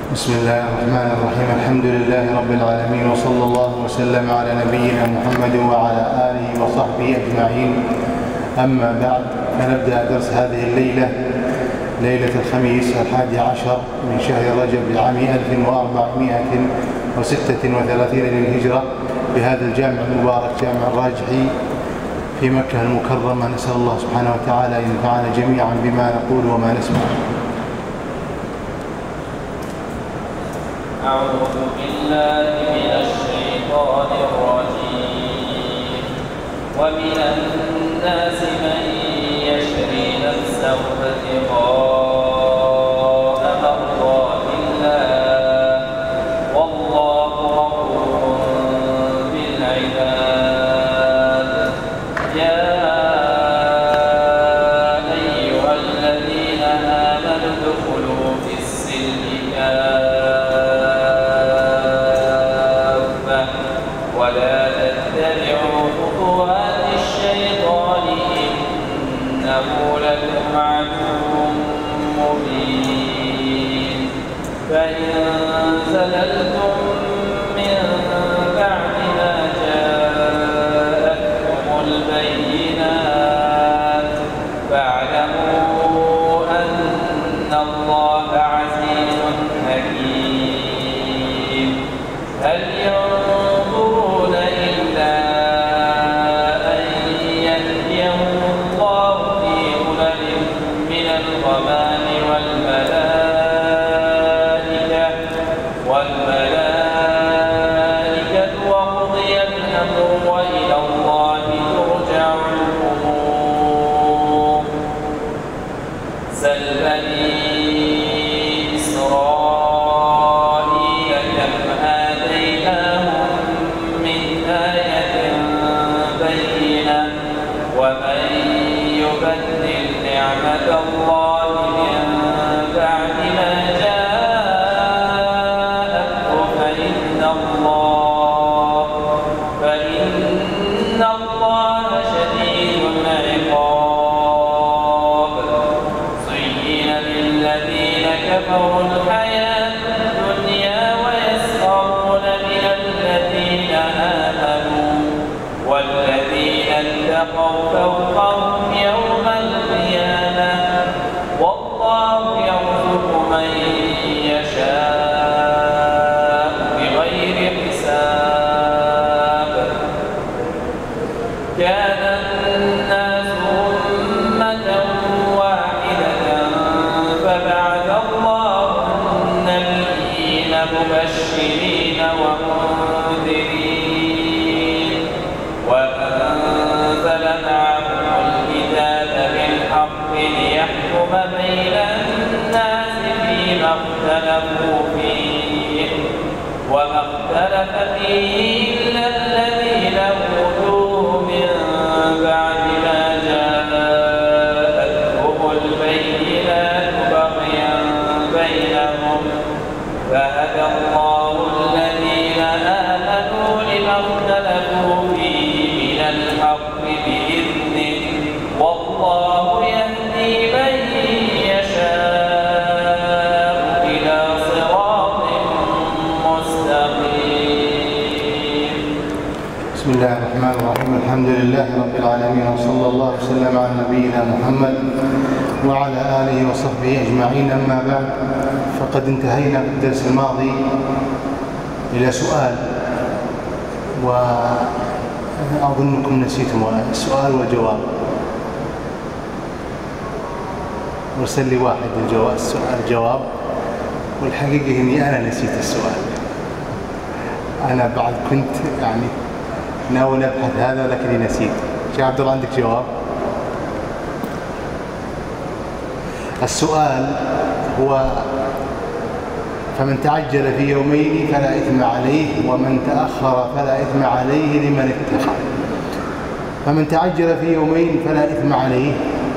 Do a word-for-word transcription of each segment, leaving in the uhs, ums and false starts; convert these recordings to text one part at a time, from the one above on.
بسم الله الرحمن الرحيم. الحمد لله رب العالمين، وصلى الله وسلم على نبينا محمد وعلى آله وصحبه أجمعين. أما بعد، فنبدأ درس هذه الليلة، ليلة الخميس الحادي عشر من شهر رجب لعام ألف وأربعمائة وستة وثلاثين للهجرة بهذا الجامع المبارك، جامع الراجحي في مكة المكرمة. نسأل الله سبحانه وتعالى أن ينفعنا جميعا بما نقول وما نسمع. أعوذ بالله من الشيطان الرجيم. ومن الناس من يشري نفسه ابتغاء مرضات الله والله غفور بالعباد. يا أيها الذين آمنوا ادخلوا في السلم كافة ولا تتبعوا خطوات الشيطان إنه لكم عدو مبين. فإن زللتم من بعد ما جاءتكم البينات فاعلموا أن الله عزيز حكيم. هل ينظرون إلا أن يهديهم الله في ظلل من الغمام والملائكة والملائكة وقضي الأمر وإلى الله ترجع الأمور. سل بني إسرائيل كم آتيناهم من آية بينة ومن يبدل نعمة الله من بعد ما جاءته فإن الله فإن الله شديد العقاب. زين للذين كفروا الحياة الدنيا ويسخرون من الذين آمنوا والذين اتقوا فوقهم يوم القيامة والله يرزق من يشاء بغير حساب. كان الناس أمة واحدة فبعث الله النبيين مبشرين ومنذرين وأنزل معهم الكتاب بالحق ليحكم بين الناس فيما اختلفوا فيه وما اختلف فيه إلا الذين أوتوه من بعد ما جاءتهم البينات بغيا بينهم فهدى الله الذين آمنوا لما اختلفوا فيه من الحق بإذنه والله يهدي من يشاء إلى صراط مستقيم. بسم الله الرحمن الرحيم. الحمد لله رب العالمين، وصلى الله وسلم على نبينا محمد وعلى آله وصحبه أجمعين. أما بعد، فقد انتهينا في الدرس الماضي إلى سؤال، وأظنكم نسيتم السؤال والجواب. وصل لي واحد الجواب السؤال الجواب، والحقيقة إني أنا نسيت السؤال. أنا بعد كنت يعني ناوي أبحث هذا لكني نسيت. شيخ عبد الله، عندك جواب؟ السؤال هو: فمن تعجل في يومين فلا إثم عليه ومن تأخر فلا إثم عليه لمن اتقى. فمن تعجل في يومين فلا إثم عليه،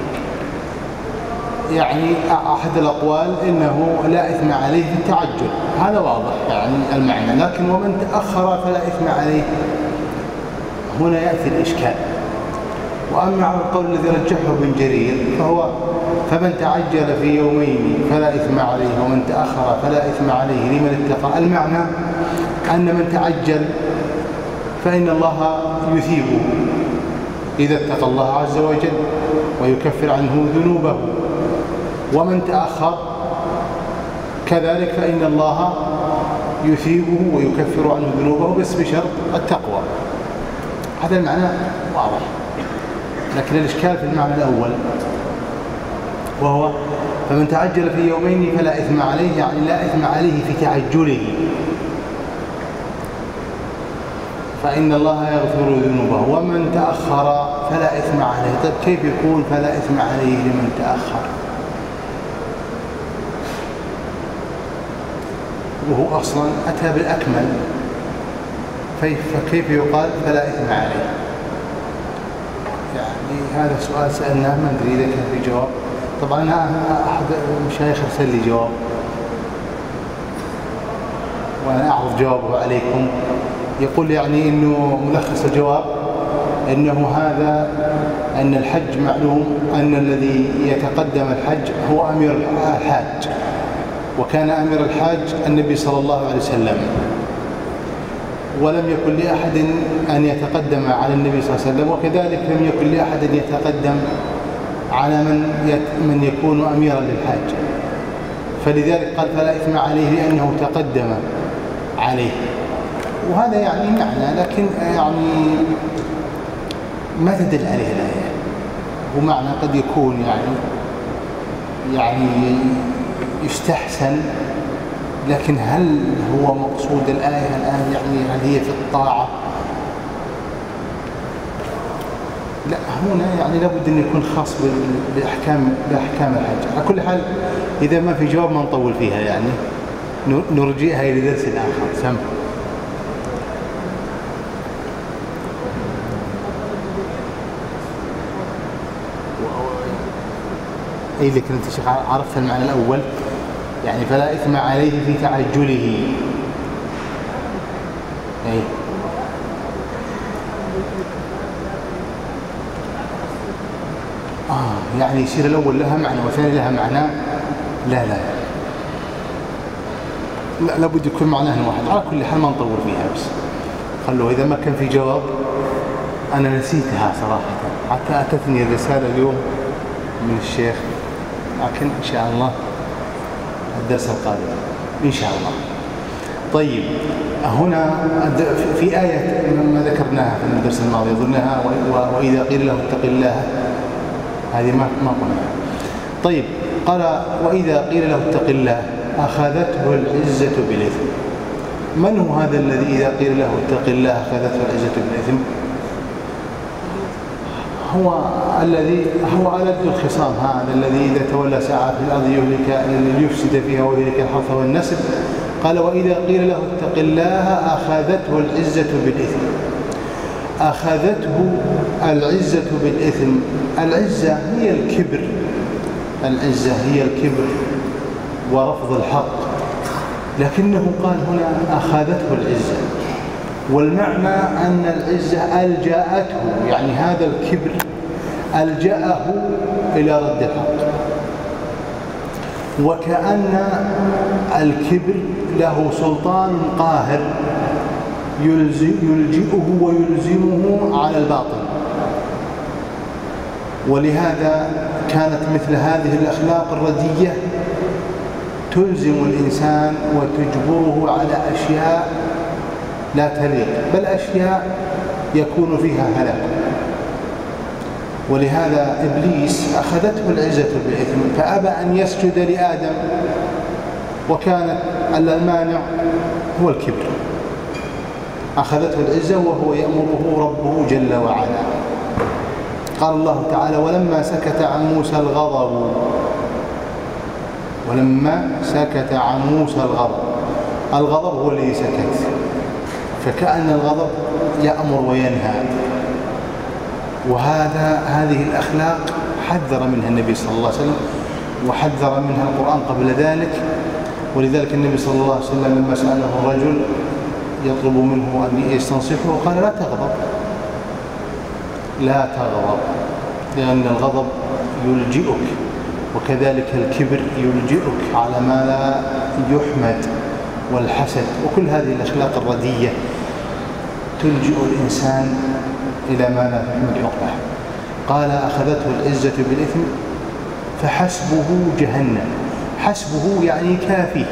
يعني أحد الأقوال إنه لا إثم عليه في التعجل، هذا واضح يعني المعنى. لكن ومن تأخر فلا إثم عليه، هنا يأتي الإشكال. وأما على القول الذي رجحه ابن جرير فهو فمن تعجل في يومين فلا إثم عليه ومن تأخر فلا إثم عليه لمن اتقى. المعنى أن من تعجل فإن الله يثيبه إذا اتقى الله عز وجل ويكفر عنه ذنوبه، ومن تأخر كذلك فإن الله يثيبه ويكفر عنه ذنوبه بس بشرط التقوى. هذا المعنى واضح، لكن الإشكال في المعنى الأول وهو فمن تعجل في يومين فلا إثم عليه، يعني لا إثم عليه في تعجله، فإن الله يغفر ذنوبه، ومن تأخر فلا إثم عليه. طيب كيف يكون فلا إثم عليه لمن تأخر وهو أصلا أتى بالأكمل؟ فكيف يقال فلا إثم عليه؟ يعني هذا سؤال سألناه، ما أدري إذا كان في جواب. طبعا أحد المشايخ أرسل لي جواب وأنا أعرض جوابه عليكم. يقول يعني إنه ملخص الجواب إنه هذا أن الحج معلوم أن الذي يتقدم الحج هو أمير الحاج، وكان أمير الحاج النبي صلى الله عليه وسلم، ولم يكن لأحد أن يتقدم على النبي صلى الله عليه وسلم، وكذلك لم يكن لأحد أن يتقدم على من من يكون أميرا للحاج، فلذلك قال فلا إثم عليه لأنه تقدم عليه. وهذا يعني معنى، لكن يعني ما تدل عليه الآية، ومعنى قد يكون يعني يعني يستحسن، لكن هل هو مقصود الآية الآن يعني هل هي في الطاعة؟ لا، هنا يعني لابد أن يكون خاص بأحكام بأحكام الحج. على كل حال إذا ما في جواب ما نطول فيها، يعني نرجئها إلى درس آخر. سم أي لكن أنت شيخ عرفت المعنى الأول، يعني فلا إثم عليه في تعجله. أي آه يعني يصير الأول لها معنى والثاني لها معنى؟ لا لا لا لابد يكون معناه واحد. على كل حال ما نطول فيها، بس خلوه إذا ما كان في جواب. أنا نسيتها صراحة، حتى أتتني الرسالة اليوم من الشيخ، لكن إن شاء الله الدرس القادم إن شاء الله. طيب هنا في آية ما ذكرناها في الدرس الماضي أظنها، وإذا قيل له اتق الله، هذه ما ما قلناها. طيب قال وإذا قيل له اتق الله أخذته العزة بالإثم. من هو هذا الذي إذا قيل له اتق الله أخذته العزة بالإثم؟ هو الذي هو ألد الخصام، هذا الذي إذا تولى سعى في الأرض يهلك ليفسد فيها ويهلك الحرث والنسل. قال وإذا قيل له اتق الله أخذته العزة بالإثم. أخذته العزة بالإثم. العزة هي الكبر، العزة هي الكبر ورفض الحق، لكنه قال هنا أخذته العزة، والمعنى أن العزة ألجأته، يعني هذا الكبر ألجأه إلى رد الحق، وكأن الكبر له سلطان قاهر يلجئه ويلزمه على الباطل. ولهذا كانت مثل هذه الأخلاق الردية تلزم الإنسان وتجبره على أشياء لا تليق، بل أشياء يكون فيها هلاك. ولهذا إبليس أخذته العزة بالإثم فأبى أن يسجد لآدم، وكانت المانع هو الكبر. أخذته العزة وهو يأمره ربه جل وعلا. قال الله تعالى ولما سكت عن موسى الغضب، ولما سكت عن موسى الغضب، الغضب هو الذي سكت، فكأن الغضب يأمر وينهى. وهذا هذه الأخلاق حذر منها النبي صلى الله عليه وسلم، وحذر منها القرآن قبل ذلك. ولذلك النبي صلى الله عليه وسلم لما سأله الرجل يطلب منه أن يستنصحه قال لا تغضب، لا تغضب. لأن الغضب يلجئك، وكذلك الكبر يلجئك على ما لا يحمد، والحسد وكل هذه الأخلاق الردية تلجئ الإنسان إلى ما لا تحمد عقبه. قال أخذته العزة بالإثم فحسبه جهنم. حسبه يعني كافي،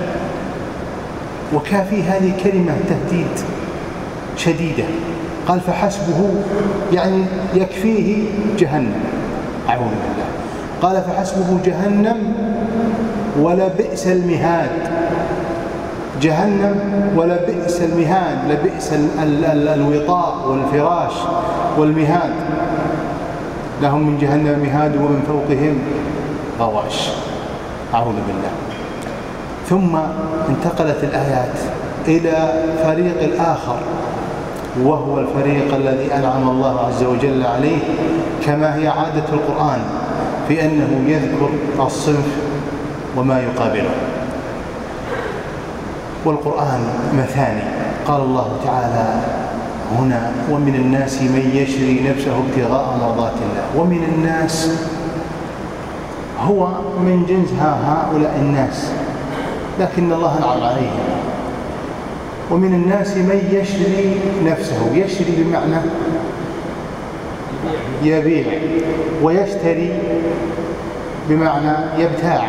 وكافي هذه كلمة تهديد شديدة. قال فحسبه يعني يكفيه جهنم، أعوذ بالله. قال فحسبه جهنم ولبئس المهاد. جهنم ولبئس المهاد، لبئس الوطاء والفراش والمهاد. لهم من جهنم مهاد ومن فوقهم غواش، أعوذ بالله. ثم انتقلت الآيات إلى فريق الآخر، وهو الفريق الذي أنعم الله عز وجل عليه، كما هي عادة القرآن في أنه يذكر الصنف وما يقابله. والقرآن مثاني. قال الله تعالى هنا ومن الناس من يشري نفسه ابتغاء مرضات الله. ومن الناس هو من جنس هؤلاء الناس، لكن الله أنعم عليهم. ومن الناس من يشري نفسه، يشري بمعنى يبيع، ويشتري بمعنى يبتاع.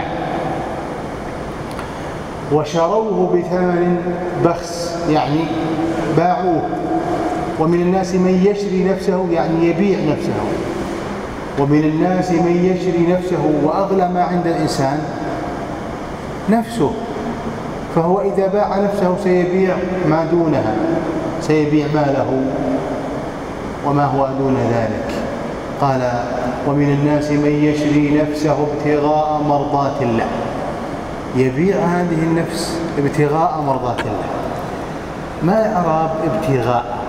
وشروه بثمن بخس يعني باعوه. ومن الناس من يشري نفسه يعني يبيع نفسه. ومن الناس من يشري نفسه، وأغلى ما عند الإنسان نفسه، فهو إذا باع نفسه سيبيع ما دونها، سيبيع ماله وما هو دون ذلك. قال ومن الناس من يشري نفسه ابتغاء مرضات الله، يبيع هذه النفس ابتغاء مرضات الله. ما إعراب ابتغاء؟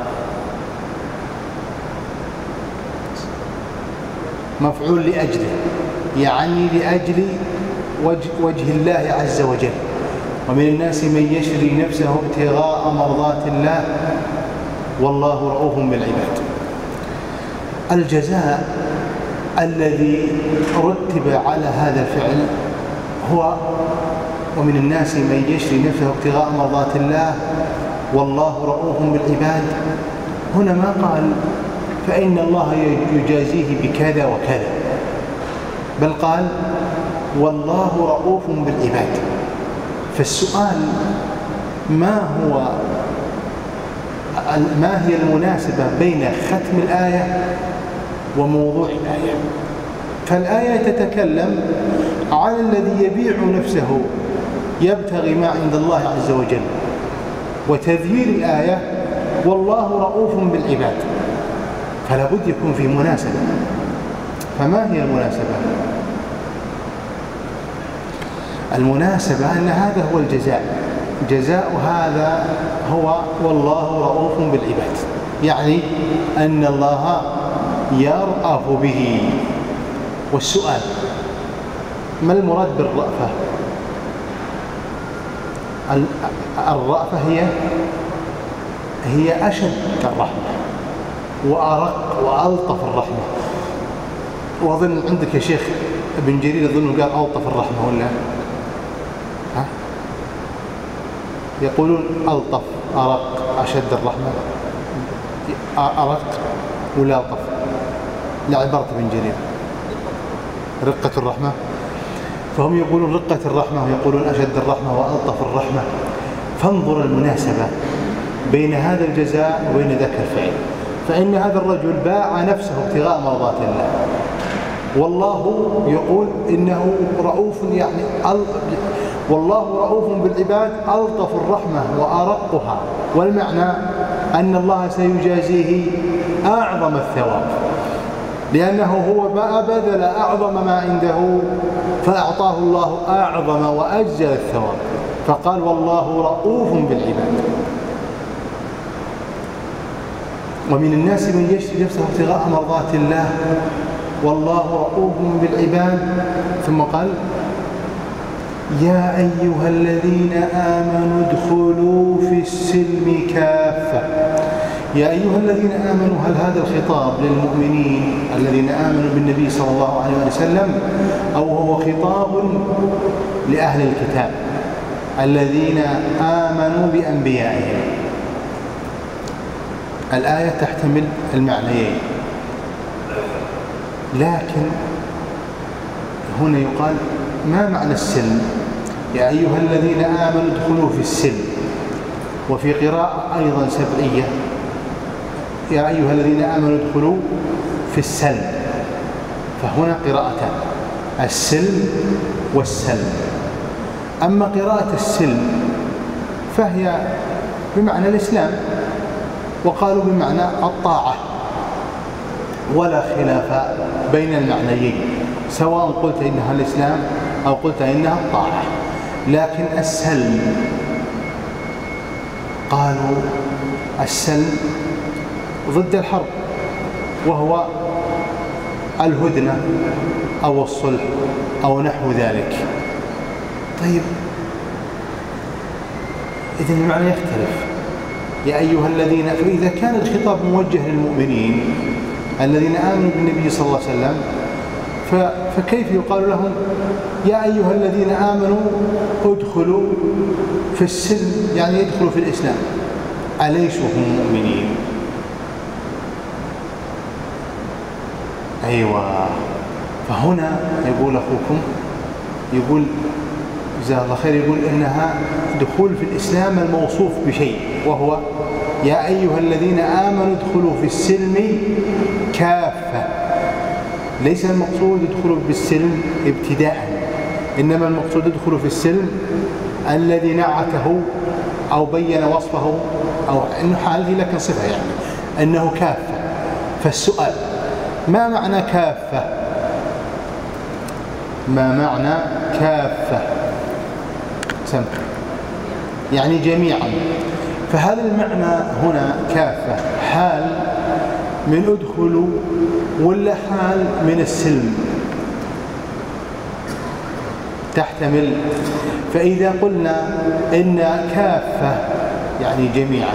مفعول لأجله، يعني لأجل وجه, وجه الله عز وجل. ومن الناس من يشري نفسه ابتغاء مرضات الله والله رؤوف بالعباد. الجزاء الذي رتب على هذا الفعل هو ومن الناس من يشري نفسه ابتغاء مرضات الله والله رؤوف بالعباد. هنا ما قال فإن الله يجازيه بكذا وكذا، بل قال والله رؤوف بالعباد. فالسؤال ما هو ما هي المناسبة بين ختم الآية وموضوع الآية؟ فالآية تتكلم عن الذي يبيع نفسه يبتغي ما عند الله عز وجل، وتذيير الآية والله رؤوف بالعباد، فلا بد يكون في مناسبة. فما هي المناسبة؟ المناسبة أن هذا هو الجزاء. جزاء هذا هو والله رؤوف بالعباد، يعني أن الله يرأف به. والسؤال ما المراد بالرأفة؟ الرأفة هي هي أشد الرحمة وأرق وألطف الرحمة. وأظن عندك يا شيخ ابن جرير أظنه قال ألطف الرحمة ولا ها؟ يقولون ألطف، أرق، أشد الرحمة، أرق ولا ألطف؟ لعبارة ابن جرير رقة الرحمة، فهم يقولون رقة الرحمة ويقولون أشد الرحمة وألطف الرحمة. فانظر المناسبة بين هذا الجزاء وبين ذاك الفعل. فإن هذا الرجل باع نفسه ابتغاء مرضات الله، والله يقول إنه رؤوف، يعني والله رؤوف بالعباد ألطف الرحمة وأرقها. والمعنى أن الله سيجازيه أعظم الثواب، لأنه هو بذل أعظم ما عنده فأعطاه الله أعظم وأجزل الثواب، فقال والله رؤوف بالعباد. ومن الناس من يشري نفسه ابتغاء مرضات الله والله رؤوف بالعباد. ثم قال يا أيها الذين آمنوا ادخلوا في السلم كافة. يا أيها الذين آمنوا، هل هذا الخطاب للمؤمنين الذين آمنوا بالنبي صلى الله عليه وسلم، أو هو خطاب لأهل الكتاب الذين آمنوا بأنبيائهم؟ الآية تحتمل المعنيين، لكن هنا يقال ما معنى السلم؟ يا أيها الذين آمنوا ادخلوا في السلم. وفي قراءة أيضا سبعية يا أيها الذين آمنوا ادخلوا في السلم. فهنا قراءتان، السلم والسلم. أما قراءة السلم فهي بمعنى الإسلام، وقالوا بمعنى الطاعة، ولا خلاف بين المعنيين، سواء قلت إنها الإسلام أو قلت إنها الطاعة. لكن السلم قالوا السلم ضد الحرب، وهو الهدنة أو الصلح أو نحو ذلك. طيب إذن المعنى يختلف. يا أيها الذين، فإذا كان الخطاب موجه للمؤمنين الذين آمنوا بالنبي صلى الله عليه وسلم، فكيف يقال لهم يا أيها الذين آمنوا ادخلوا في السلم، يعني يدخلوا في الإسلام؟ أليسوا هم مؤمنين؟ أيوة. فهنا يقول أخوكم، يقول جزاه الله خير، يقول إنها دخول في الإسلام الموصوف بشيء، وهو يا أيها الذين آمنوا ادخلوا في السلم كافة. ليس المقصود ادخلوا بالسلم ابتداء، إنما المقصود ادخلوا في السلم الذي نعته أو بين وصفه، أو إنه هذه لكن صفة، يعني أنه كافة. فالسؤال ما معنى كافة؟ ما معنى كافة؟ سمع يعني جميعا. فهل المعنى هنا كافة حال من ادخلوا ولا حال من السلم؟ تحتمل. فإذا قلنا إن كافة يعني جميعا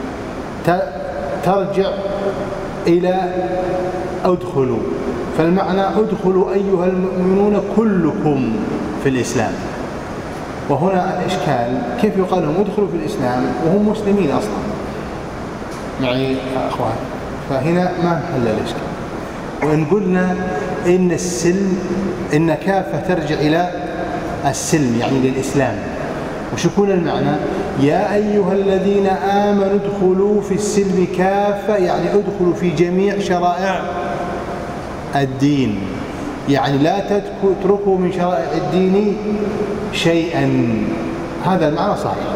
ترجع إلى ادخلوا، فالمعنى ادخلوا أيها المؤمنون كلكم في الإسلام. وهنا الإشكال كيف يقال لهم ادخلوا في الإسلام وهم مسلمين أصلا معي أخوان؟ فهنا ما محل الإشكال. وإن قلنا إن السلم، إن كافة ترجع إلى السلم يعني للإسلام، وش يكون المعنى؟ يا أيها الذين آمنوا ادخلوا في السلم كافة، يعني ادخلوا في جميع شرائع الدين، يعني لا تتركوا من شرائع الدين شيئا. هذا المعنى صحيح،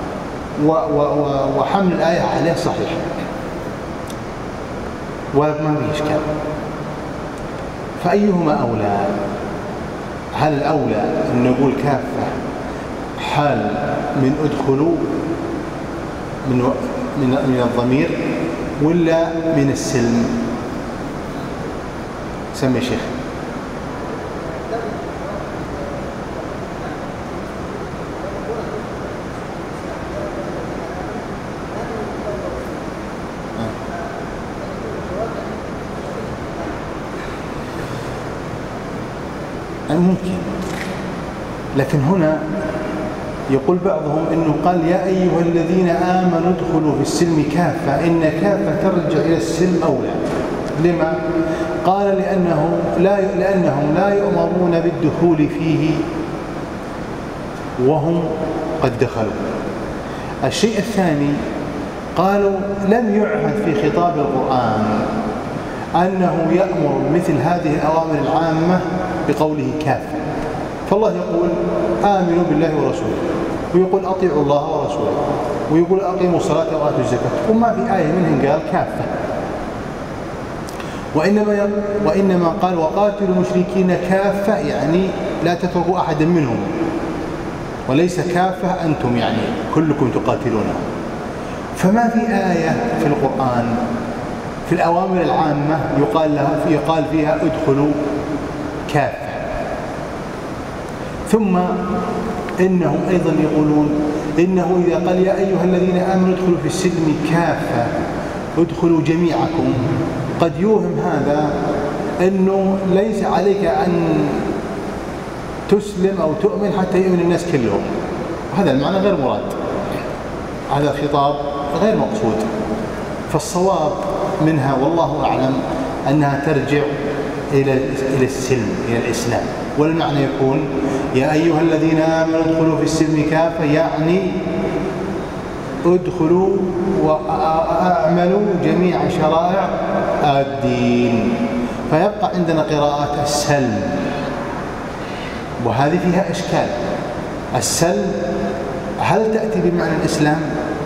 وحمل الآية عليه صحيح، وما فيه إشكال. فأيهما أولى؟ هل الأولى أن نقول كافة حال من ادخلوا من من من الضمير، ولا من السلم؟ سمي شيخ. ممكن، لكن هنا يقول بعضهم إنه قال يا أيها الذين آمنوا ادخلوا في السلم كافة، إن كافة ترجع إلى السلم أولى. لما؟ قال لأنه لا لأنهم لا يؤمرون بالدخول فيه وهم قد دخلوا. الشيء الثاني قالوا لم يعهد في خطاب القرآن أنه يأمر مثل هذه الأوامر العامة بقوله كافة. فالله يقول آمنوا بالله ورسوله، ويقول أطيعوا الله ورسوله، ويقول أقيموا الصلاة وآتوا الزكاة، وما في آية منهم قال كافة. وإنما وإنما قال وقاتلوا المشركين كافة، يعني لا تتركوا أحدا منهم، وليس كافة أنتم يعني كلكم تقاتلونه. فما في آية في القرآن في الأوامر العامة يقال له يقال فيها ادخلوا كافة. ثم إنهم أيضا يقولون إنه إذا قال يا أيها الذين آمنوا ادخلوا في السلم كافة، ادخلوا جميعكم، قد يوهم هذا أنه ليس عليك أن تسلم أو تؤمن حتى يؤمن الناس كلهم، هذا المعنى غير مراد، هذا الخطاب غير مقصود. فالصواب منها والله أعلم أنها ترجع إلى إلى السلم، إلى الإسلام، والمعنى يكون يا أيها الذين آمنوا ادخلوا في السلم كافة، يعني ادخلوا وأعملوا جميع شرائع الدين. فيبقى عندنا قراءات السلم، وهذه فيها إشكال. السلم هل تأتي بمعنى الإسلام،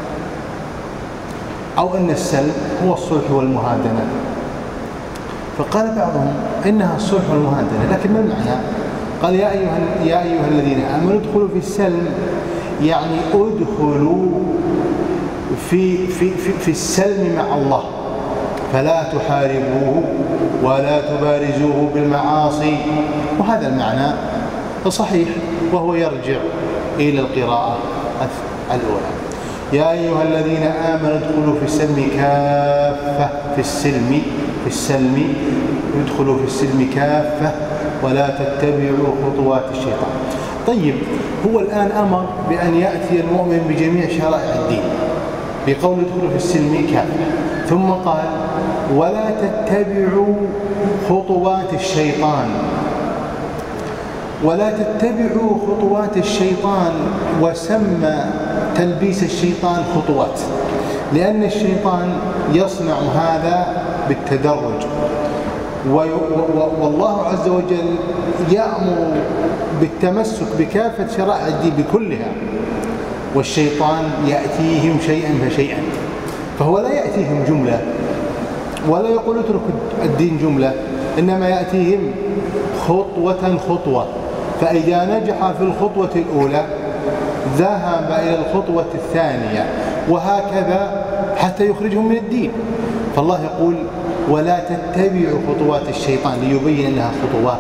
أو أن السلم هو الصلح والمهادنة؟ فقال بعضهم إنها الصلح والمهادنة، لكن ما المعنى؟ قال يا أيها, يا أيها الذين آمنوا ادخلوا في السلم، يعني ادخلوا في, في, في, في السلم مع الله، فلا تحاربوه ولا تبارزوه بالمعاصي. وهذا المعنى صحيح، وهو يرجع إلى القراءة الأولى. يا أيها الذين آمنوا ادخلوا في السلم كافة، في السلم في السلم ادخلوا في السلم كافة ولا تتبعوا خطوات الشيطان. طيب، هو الآن أمر بأن يأتي المؤمن بجميع شرائع الدين بقول ادخلوا في السلم كافة، ثم قال ولا تتبعوا خطوات الشيطان. ولا تتبعوا خطوات الشيطان، وسمى تلبيس الشيطان خطوات، لأن الشيطان يصنع هذا بالتدرج، والله عز وجل يأمر بالتمسك بكافة شرائع الدين بكلها، والشيطان يأتيهم شيئا فشيئا. فهو لا يأتيهم جملة، ولا يقول اترك الدين جملة، إنما يأتيهم خطوة خطوة. فإذا نجح في الخطوة الأولى ذهب إلى الخطوة الثانية، وهكذا حتى يخرجهم من الدين. فالله يقول ولا تتبعوا خطوات الشيطان، ليبين أنها خطوات.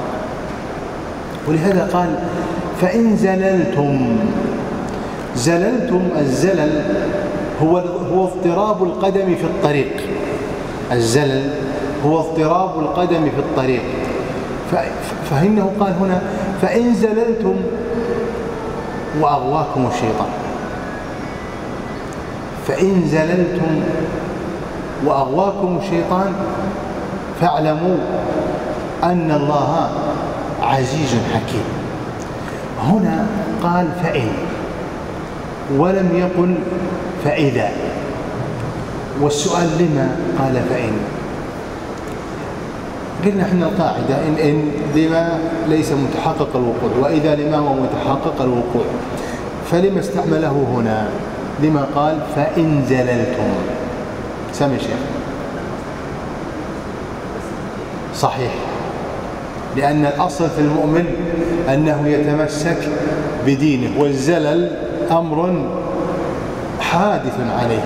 ولهذا قال فإن زللتم. زللتم، الزلل هو هو اضطراب القدم في الطريق. الزلل هو اضطراب القدم في الطريق. فإنه قال هنا فإن زللتم وأغواكم الشيطان. فإن زللتم وأغواكم الشيطان فاعلموا أن الله عزيز حكيم. هنا قال فإن، ولم يقل فإذا. والسؤال لما قال فإن؟ قلنا احنا القاعدة إن إن لما ليس متحقق الوقوع، وإذا لما هو متحقق الوقوع. فلما استعمله هنا؟ لما قال فإن زللتم؟ سامي شيخ صحيح، لأن الأصل في المؤمن أنه يتمسك بدينه، والزلل أمر حادث عليه.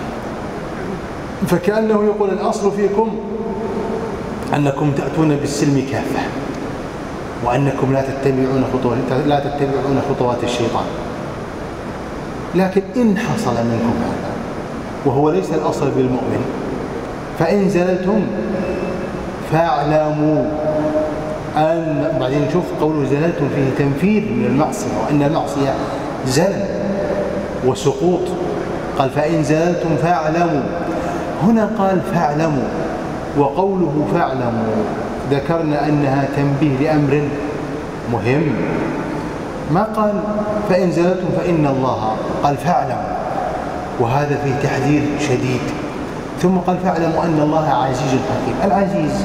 فكأنه يقول الأصل فيكم أنكم تأتون بالسلم كافة، وأنكم لا تتبعون خطوات لا تتبعون خطوات الشيطان. لكن إن حصل منكم هذا، وهو ليس الأصل بالمؤمن، فإن زللتم فاعلموا أن، بعدين نشوف قوله زللتم فيه تنفير من المعصية، وأن المعصية زلل وسقوط. قال فإن زللتم فاعلموا، هنا قال فاعلموا. وقوله فاعلموا ذكرنا أنها تنبيه لأمر مهم، ما قال فإن زللتم فإن الله، قال فاعلموا، وهذا فيه تحذير شديد. ثم قال فاعلموا أن الله عزيز حكيم. العزيز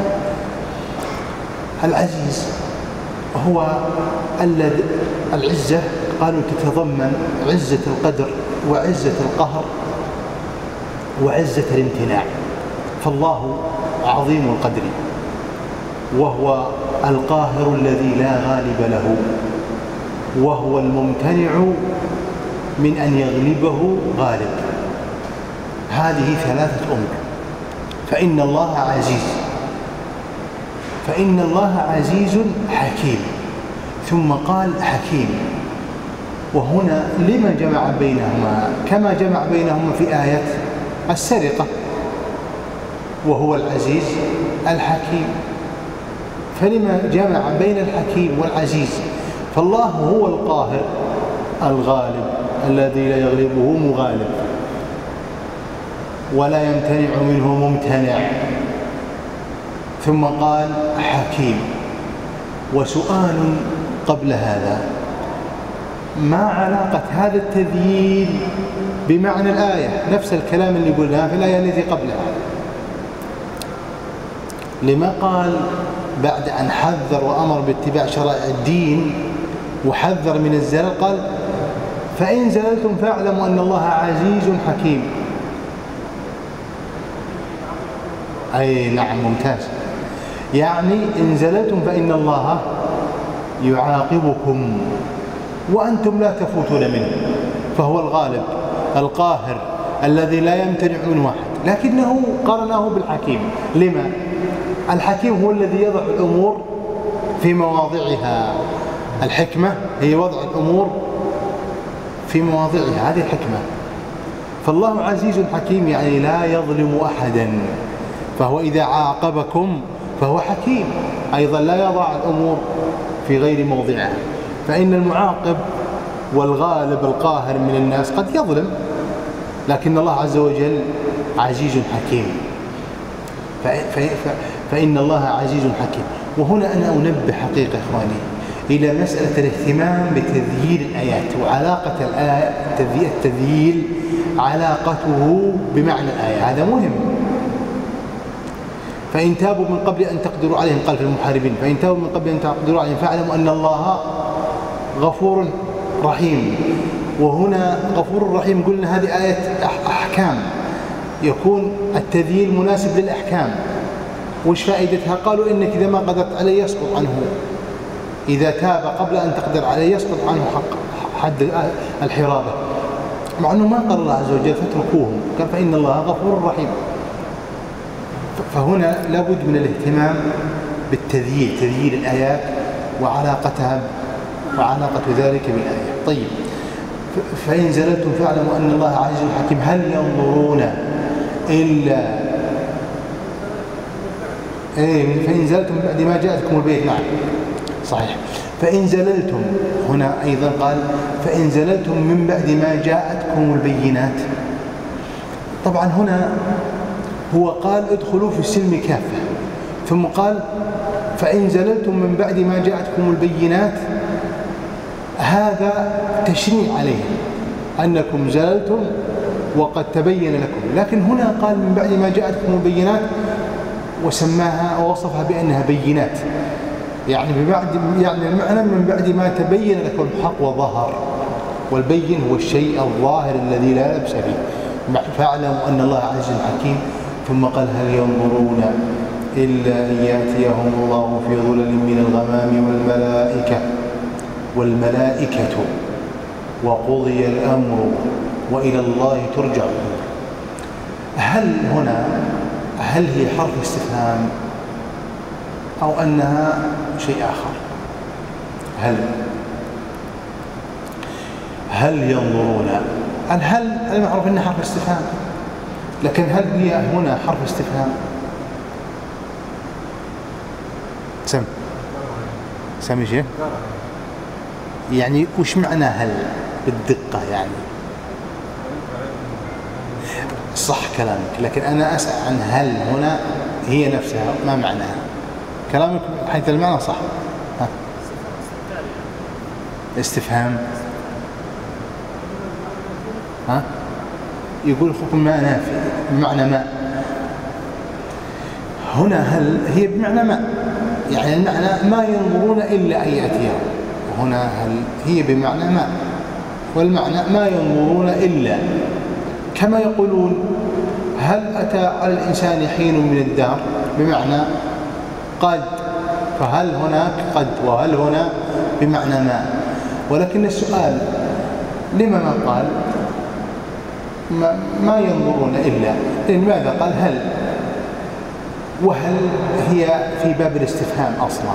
العزيز هو الذي العزة قالوا تتضمن عزة القدر وعزة القهر وعزة الامتناع. فالله عظيم القدر، وهو القاهر الذي لا غالب له، وهو الممتنع من أن يغلبه غالب. هذه ثلاثة أمور. فإن الله عزيز، فإن الله عزيز حكيم، ثم قال حكيم. وهنا لما جمع بينهما كما جمع بينهما في آية السرقة؟ وهو العزيز الحكيم. فلما جمع بين الحكيم والعزيز؟ فالله هو القاهر الغالب الذي لا يغلبه مغالب ولا يمتنع منه ممتنع. ثم قال حكيم. وسؤال قبل هذا: ما علاقة هذا التذييل بمعنى الآية؟ نفس الكلام اللي قلناه في الآية التي قبلها. لما قال بعد أن حذر وأمر باتباع شرائع الدين وحذر من الزلل قال فإن زللتم فاعلموا أن الله عزيز حكيم؟ أي نعم، ممتاز. يعني إن زللتم فإن الله يعاقبكم وأنتم لا تفوتون منه، فهو الغالب القاهر الذي لا يمتنع منه واحد، لكنه قرناه بالحكيم. لما؟ الحكيم هو الذي يضع الأمور في مواضعها. الحكمة هي وضع الأمور في مواضعها، هذه الحكمة. فالله عزيز حكيم يعني لا يظلم أحدا، فهو إذا عاقبكم فهو حكيم أيضا، لا يضع الأمور في غير موضعها. فإن المعاقب والغالب القاهر من الناس قد يظلم، لكن الله عز وجل عزيز حكيم. فإن الله عزيز حكيم. وهنا أنا أنبه حقيقة إخواني إلى مسألة الاهتمام بتذييل الآيات وعلاقة التذييل علاقته بمعنى الآية، هذا مهم. فإن تابوا من قبل أن تقدروا عليهم، قال في المحاربين فإن تابوا من قبل أن تقدروا عليهم فاعلموا أن الله غفور رحيم. وهنا غفور رحيم قلنا هذه آية أحكام، يكون التذييل مناسب للأحكام. وش فائدتها؟ قالوا إنك إذا ما قدرت عليه يسقط عنه، إذا تاب قبل أن تقدر عليه يسقط عنه حق حد الحرابة، مع أنه ما قال الله عز وجل فاتركوهم، قال فإن الله غفور رحيم. فهنا لابد من الاهتمام بالتذييل، تذييل الآيات وعلاقتها وعلاقة ذلك بالآية. طيب، فإن زللتم فاعلموا أن الله عزيز حكيم. هل ينظرون إلا إيه فإن زللتم بعد ما جاءتكم البيت؟ نعم صحيح. فإن زللتم هنا أيضا قال فإن زللتم من بعد ما جاءتكم البينات. طبعا هنا هو قال ادخلوا في السلم كافة، ثم قال فإن زللتم من بعد ما جاءتكم البينات، هذا تشريع عليهم أنكم زللتم وقد تبين لكم. لكن هنا قال من بعد ما جاءتكم البينات وسماها ووصفها بأنها بينات، يعني ببعد يعني المعنى من بعد ما تبين لكم الحق وظهر، والبين هو الشيء الظاهر الذي لا لبس فيه. فاعلموا أن الله عزيز حكيم. ثم قال هل ينظرون إلا أن يأتيهم الله في ظلل من الغمام والملائكة والملائكة وقضي الأمر وإلى الله ترجع الأمور. هل هنا هل هي حرف استفهام أو أنها شيء آخر؟ هل هل ينظرون الهل المعروف أنها حرف استفهام، لكن هل هي هنا حرف استفهام؟ سم سمي شيء يعني وش معنى هل بالدقة؟ يعني صح كلامك، لكن أنا أسأل عن هل هنا هي نفسها ما معناها. كلامك حيث المعنى صح. ها. استفهام. ها يقول حكم ما نافي بمعنى ما. هنا هل هي بمعنى ما، يعني المعنى ما ينظرون إلا أن يأتيهم. هنا هل هي بمعنى ما، والمعنى ما ينظرون إلا، كما يقولون هل أتى على الإنسان حين من الدهر بمعنى قد، فهل هناك قد، وهل هنا بمعنى ما. ولكن السؤال لما ما قال ما, ما ينظرون إلا؟ لماذا قال هل؟ وهل هي في باب الاستفهام أصلا.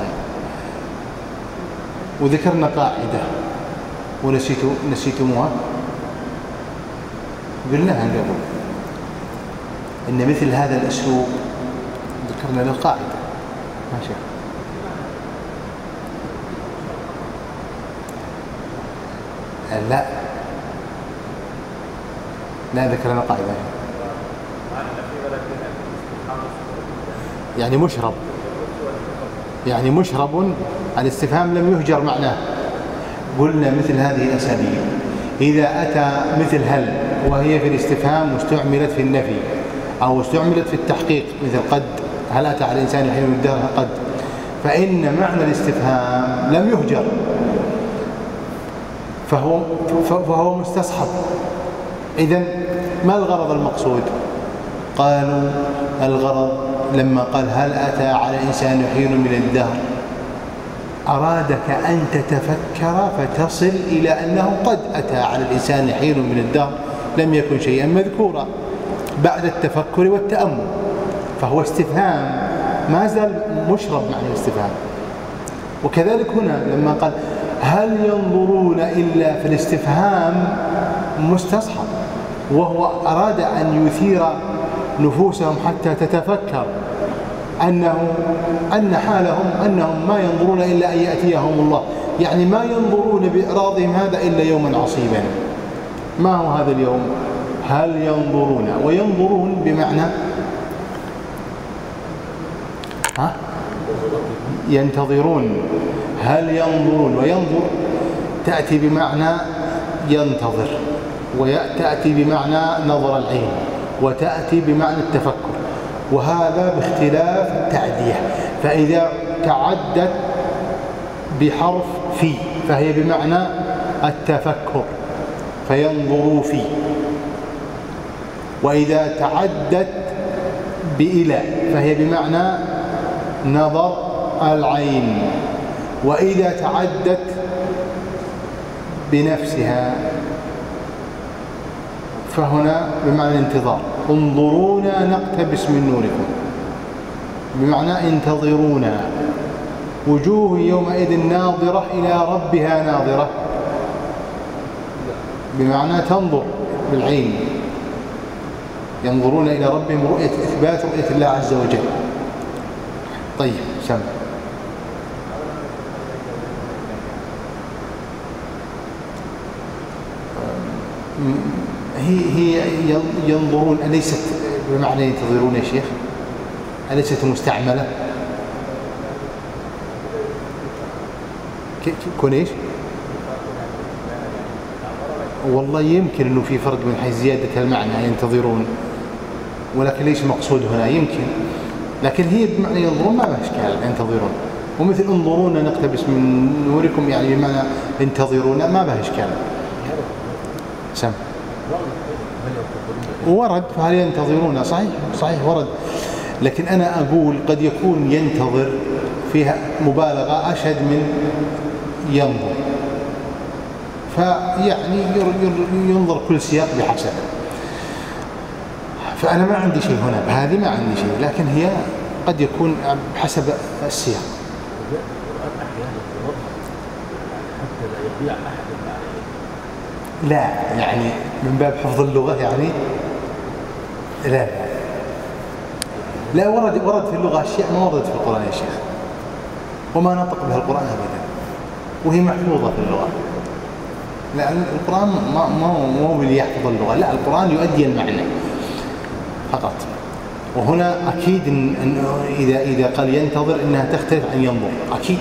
وذكرنا قاعدة ونسيتوا نسيتموها، قلناها قبل إن مثل هذا الأسلوب ذكرنا له قاعدة ماشي. لا لا ذكرنا قاعدة يعني مشرب، يعني مشرب. الاستفهام لم يهجر معناه. قلنا مثل هذه الأساليب إذا أتى مثل هل وهي في الاستفهام واستعملت في النفي أو استعملت في التحقيق مثل قد، هل أتى على الإنسان حين من الدهر قد، فإن معنى الاستفهام لم يهجر، فهو فهو مستصحب. إذن ما الغرض المقصود؟ قالوا الغرض لما قال هل أتى على الإنسان حين من الدهر أرادك أن تتفكر فتصل إلى أنه قد أتى على الإنسان حين من الدهر لم يكن شيئا مذكورا بعد التفكر والتأمل، فهو استفهام ما زال مشرب معنى الاستفهام. وكذلك هنا لما قال هل ينظرون إلا في الاستفهام مستصحب، وهو أراد أن يثير نفوسهم حتى تتفكر أنه أن حالهم أنهم ما ينظرون إلا أن يأتيهم الله، يعني ما ينظرون بإعراضهم هذا إلا يوما عصيبا. ما هو هذا اليوم؟ هل ينظرون، وينظرون بمعنى ها ينتظرون. هل ينظرون وينظر تأتي بمعنى ينتظر، وتأتي بمعنى نظر العين، وتأتي بمعنى التفكر، وهذا باختلاف التعدية. فإذا تعدت بحرف في فهي بمعنى التفكر فينظروا في، وإذا تعدت بإلى فهي بمعنى نظر العين، وإذا تعدت بنفسها فهنا بمعنى الانتظار. انظرونا نقتبس من نوركم بمعنى انتظرونا. وجوه يومئذ ناظرة إلى ربها ناظرة بمعنى تنظر بالعين، ينظرون إلى ربهم رؤية إثبات رؤية الله عز وجل. طيب سمع. هي هي ينظرون أليست بمعنى ينتظرون يا شيخ؟ أليست مستعملة؟ كون إيش؟ والله يمكن إنه في فرق من حيث زيادة المعنى ينتظرون، ولكن ليش مقصود هنا يمكن، لكن هي بمعنى ينظرون ما لها إشكال ينتظرون. ومثل انظرونا نقتبس من نوركم يعني بمعنى انتظرونا ما لها إشكال. سم ورد فهل ينتظرون صحيح صحيح ورد، لكن أنا أقول قد يكون ينتظر فيها مبالغة أشد من ينظر، فيعني ينظر كل سياق بحسب. فأنا ما عندي شيء هنا بهذه ما عندي شيء، لكن هي قد يكون بحسب السياق. لا يعني من باب حفظ اللغة يعني لا لا لا ورد ورد في اللغة أشياء ما وردت في القرآن يا شيخ، وما نطق بها القرآن أبدا، وهي محفوظة في اللغة. لا القرآن ما ما مو اللي يحفظ اللغة، لا القرآن يؤدي المعنى فقط. وهنا أكيد إن إذا إذا قال ينتظر إنها تختلف عن ينظر أكيد.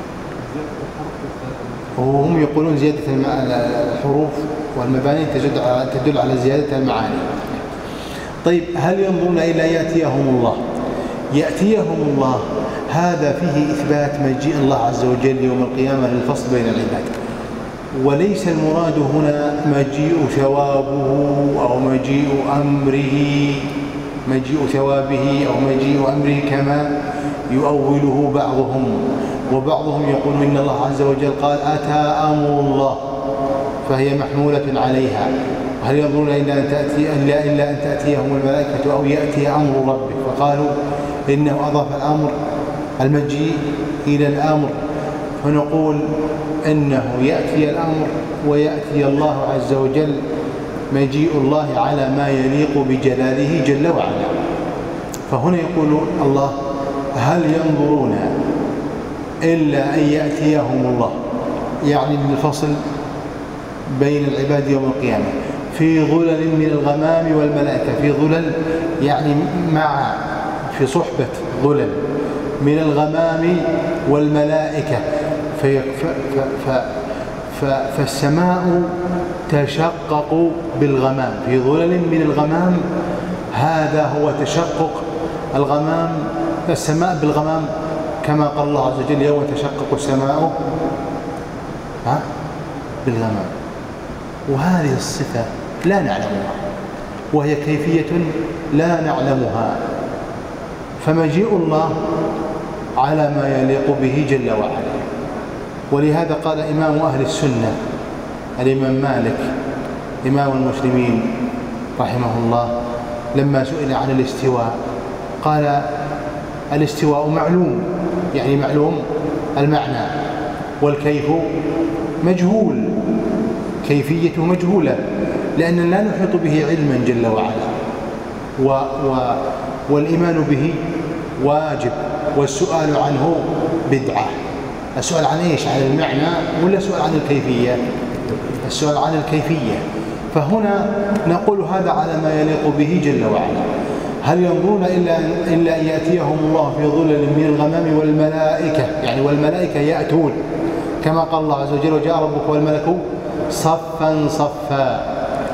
وهم يقولون زيادة الحروف والمباني تدل على زيادة المعاني. طيب هل ينظرون إلى يأتيهم الله؟ يأتيهم الله هذا فيه إثبات مجيء الله عز وجل يوم القيامة للفصل بين العباد، وليس المراد هنا مجيء ثوابه أو مجيء أمره، مجيء ثوابه أو مجيء أمره كما يؤوله بعضهم. وبعضهم يقول إن الله عز وجل قال أتى أمر الله فهي محمولة عليها، هل ينظرون إلا أن تأتي إلا إلا أن تأتيهم الملائكة أو يأتي أمر ربك، فقالوا إنه أضاف الأمر المجيء إلى الأمر، فنقول إنه يأتي الأمر ويأتي الله عز وجل مجيء الله على ما يليق بجلاله جل وعلا. فهنا يقول الله: هل ينظرون إلا أن يأتيهم الله، يعني الفصل بين العباد يوم القيامة في ظلل من الغمام والملائكة، في ظلل يعني مع في صحبة ظلل من الغمام والملائكة، في ف ف ف فالسماء تشقق بالغمام، في ظلل من الغمام. هذا هو تشقق الغمام، السماء بالغمام، كما قال الله عز وجل: يوم تشقق السماء ها بالغمام. وهذه الصفة لا نعلمها، وهي كيفية لا نعلمها، فمجيء الله على ما يليق به جل وعلا. ولهذا قال إمام أهل السنة الإمام مالك إمام المسلمين رحمه الله لما سئل عن الاستواء قال: الاستواء معلوم، يعني معلوم المعنى، والكيف مجهول، كيفيته مجهولة، لأننا لا نحيط به علما جل وعلا، و و والإيمان به واجب، والسؤال عنه بدعة. السؤال عن إيش؟ عن المعنى ولا السؤال عن الكيفية؟ السؤال عن الكيفية. فهنا نقول هذا على ما يليق به جل وعلا. هل ينظرون إلا إلا أن يأتيهم الله في ظلل من الغمام والملائكة، يعني والملائكة يأتون، كما قال الله عز وجل: وجاء ربك والملك صفا صفا.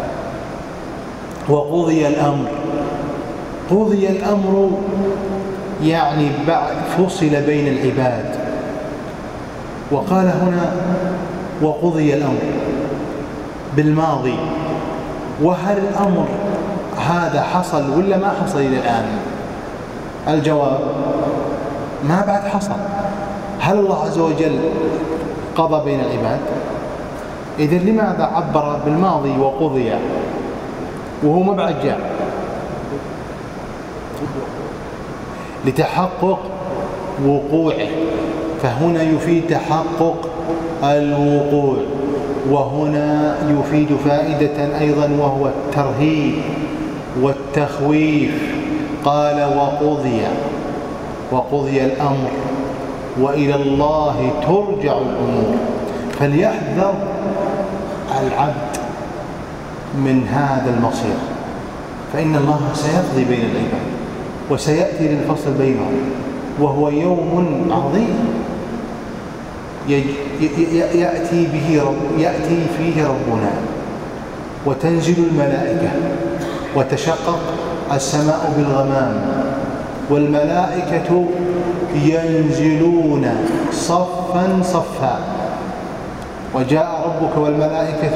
وقضي الأمر، قضي الأمر يعني بعد فصل بين العباد. وقال هنا: وقضي الأمر بالماضي. وهل الأمر هذا حصل ولا ما حصل إلى الآن؟ الجواب: ما بعد حصل. هل الله عز وجل قضى بين العباد؟ إذن لماذا عبر بالماضي وقضي وهو ما بعد جاء؟ لتحقق وقوعه، فهنا يفيد تحقق الوقوع، وهنا يفيد فائدة أيضا وهو الترهيب والتخويف. قال: وقضي، وقضي الأمر وإلى الله ترجع الأمور. فليحذر العبد من هذا المصير، فإن الله سيقضي بين العباد وسيأتي للفصل بينهم، وهو يوم عظيم يأتي به رب يأتي فيه ربنا، وتنزل الملائكة، وتشقق السماء بالغمام، والملائكة ينزلون صفا صفا. وجاء ربك والملائكة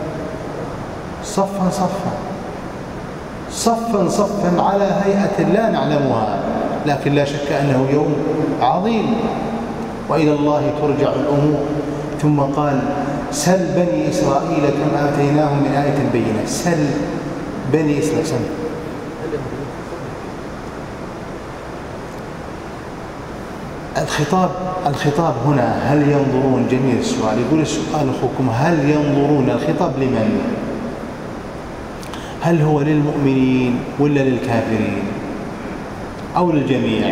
صفا صفا، صفا صفا على هيئة لا نعلمها، لكن لا شك أنه يوم عظيم، وإلى الله ترجع الأمور. ثم قال: سل بني إسرائيل كم آتيناهم من آية بينة. سل بني إسرائيل. سل. الخطاب الخطاب هنا هل ينظرون؟ جميل السؤال. يقول السؤال أخوكم: هل ينظرون؟ الخطاب لمن؟ هل هو للمؤمنين ولا للكافرين أو للجميع؟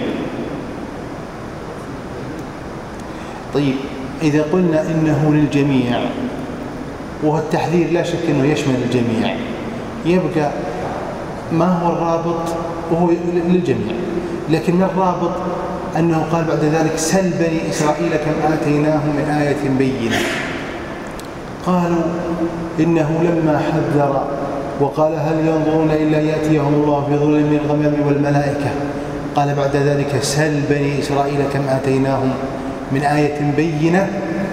طيب، إذا قلنا إنه للجميع، وهو التحذير لا شك أنه يشمل الجميع، يبقى ما هو الرابط؟ وهو للجميع، لكن ما الرابط أنه قال بعد ذلك: سل بني إسرائيل كم آتيناهم من آية بينة. قالوا إنه لما حذر وقال: هل ينظرون إلا يأتيهم الله في ظلل من الغمام والملائكة، قال بعد ذلك: سل بني إسرائيل كم آتيناهم من آية بينة.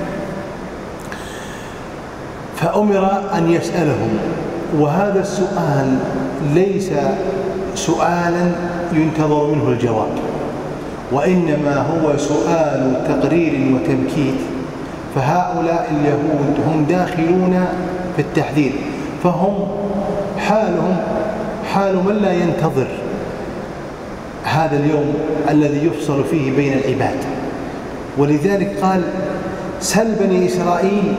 فأمر أن يسألهم، وهذا السؤال ليس سؤالا ينتظر منه الجواب، وإنما هو سؤال تقرير وتبكيت. فهؤلاء اليهود هم داخلون في التحذير، فهم حالهم حال من لا ينتظر هذا اليوم الذي يفصل فيه بين العباد. ولذلك قال: سل بني إسرائيل،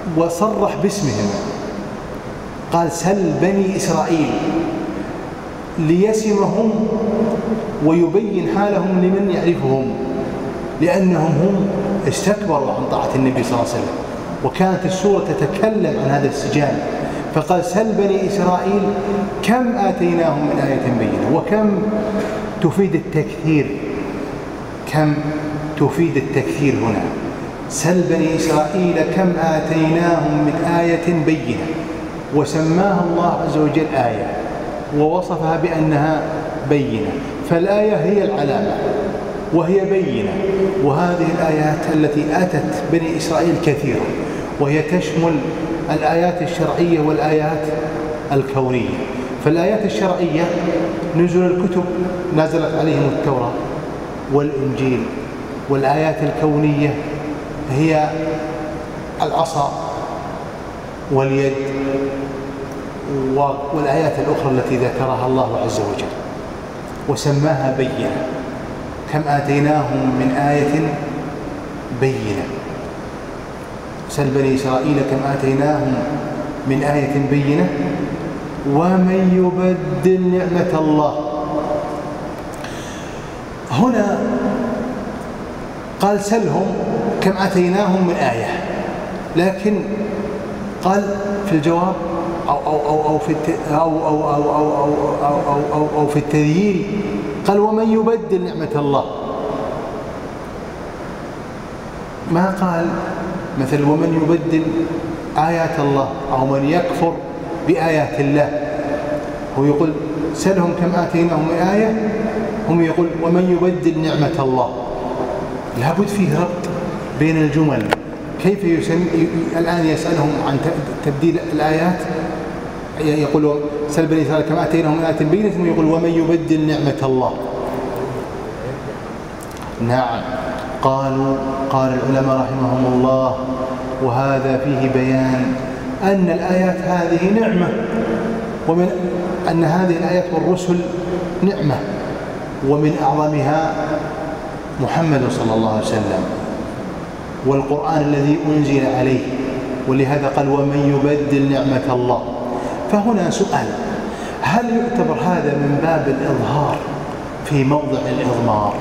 وصرح باسمهم، قال: سل بني إسرائيل. ليسمهم ويبين حالهم لمن يعرفهم، لأنهم هم استكبروا عن طاعة النبي صلى الله عليه وسلم، وكانت السورة تتكلم عن هذا السجال. فقال سل بني إسرائيل كم آتيناهم من آية بينة. وكم تفيد التكثير، كم تفيد التكثير هنا. سل بني إسرائيل كم آتيناهم من آية بينة، وسماها الله عز وجل آية ووصفها بأنها بينة. فالآية هي العلامة وهي بينة. وهذه الآيات التي أتت بني إسرائيل كثيرة، وهي تشمل الآيات الشرعية والآيات الكونية. فالآيات الشرعية نزل الكتب نزلت عليهم التوراة والإنجيل، والآيات الكونية هي العصا واليد والآيات الأخرى التي ذكرها الله عز وجل وسماها بينة. كم آتيناهم من آية بينة. سل بني إسرائيل كم آتيناهم من آية بينة ومن يبدل نعمة الله. هنا قال سلهم كم آتيناهم من آية، لكن قال في الجواب أو أو أو أو في أو أو أو أو أو أو أو أو في التذييل قال ومن يبدل نعمة الله. ما قال مثل ومن يبدل آيات الله أو من يكفر بآيات الله. هو يقول سلهم كم آتيناهم من آية، هم يقول ومن يبدل نعمة الله. لابد فيه ربط بين الجمل. كيف يسمي الآن يسألهم عن تبديل الآيات، يقول سل بني إسرائيل كم آتيناهم من آية بينة، ثم يقول ومن يبدل نعمة الله. نعم، قالوا قال العلماء رحمهم الله وهذا فيه بيان أن الآيات هذه نعمة، ومن أن هذه الآيات والرسل نعمة، ومن أعظمها محمد صلى الله عليه وسلم والقرآن الذي أنزل عليه، ولهذا قال ومن يبدل نعمة الله. فهنا سؤال، هل يعتبر هذا من باب الإظهار في موضع الإضمار؟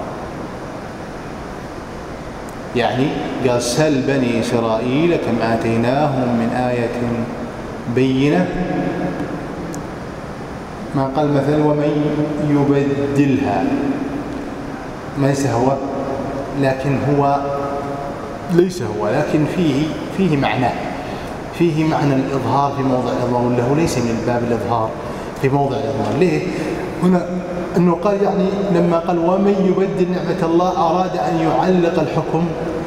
يعني قال سل بني إسرائيل كم آتيناهم من آية بينة، ما قال مثلا ومن يبدلها، ليس هو، لكن هو ليس هو لكن فيه فيه معنى فيه معنى الإظهار في موضع الإضمار، له ليس من باب الإظهار في موضع الإضمار. ليه؟ هنا أنه قال يعني لما قال ومن يبدل نعمة الله أراد أن يعلق الحكم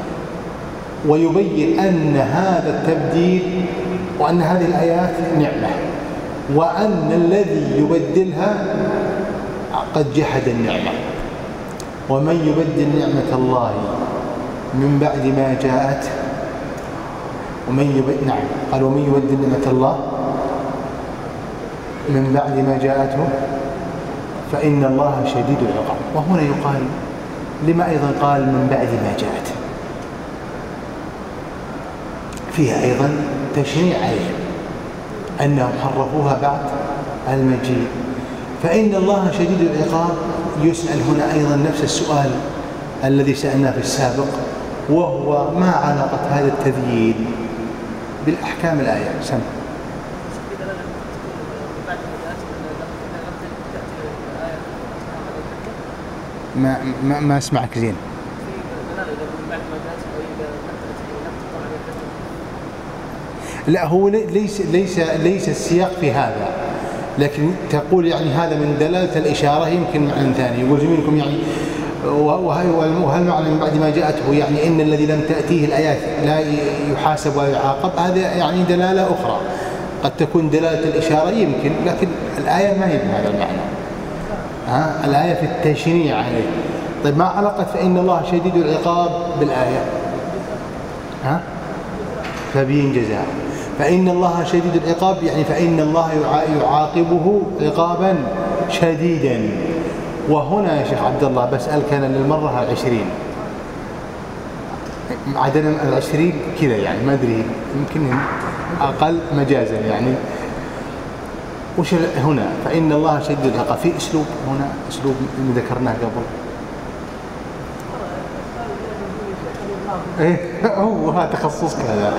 ويبين أن هذا التبديل وأن هذه الآيات نعمة، وأن الذي يبدلها قد جحد النعمة. ومن يبدل نعمة الله من بعد ما جاءت ومن يبدل نعم قال ومن يبدل نعمة الله من بعد ما جاءته فإن الله شديد العقاب. وهنا يقال لما أيضا قال من بعد ما جاءت، فيها أيضا تشنيع عليهم أنهم حرفوها بعد المجيء. فإن الله شديد العقاب يسأل هنا أيضا نفس السؤال الذي سألناه في السابق، وهو ما علاقة هذا التذييل بالأحكام الآية؟ سمع. ما ما ما اسمعك زين. لا، هو ليس ليس ليس السياق في هذا، لكن تقول يعني هذا من دلالة الإشارة يمكن معنى ثاني. يقول زميلكم يعني وهل معنى من بعد ما جاءته يعني إن الذي لم تأتيه الآيات لا يحاسب ولا يعاقب، هذا يعني دلالة أخرى قد تكون دلالة الإشارة يمكن، لكن الآية ما هي بهذا المعنى. ها، الآية في التشنيع عليه. طيب ما علاقة فإن الله شديد العقاب بالآية؟ ها، فبين جزاء. فإن الله شديد العقاب يعني فإن الله يعاقبه عقابا شديدا. وهنا يا شيخ عبد الله بسألك أنا للمرة العشرين، عدنا العشرين كذا يعني ما أدري يمكن أقل مجازا يعني، وش هنا فإن الله شديد العقاب، في أسلوب هنا أسلوب اللي ذكرناه قبل. إيه هو هذا تخصصك هذا.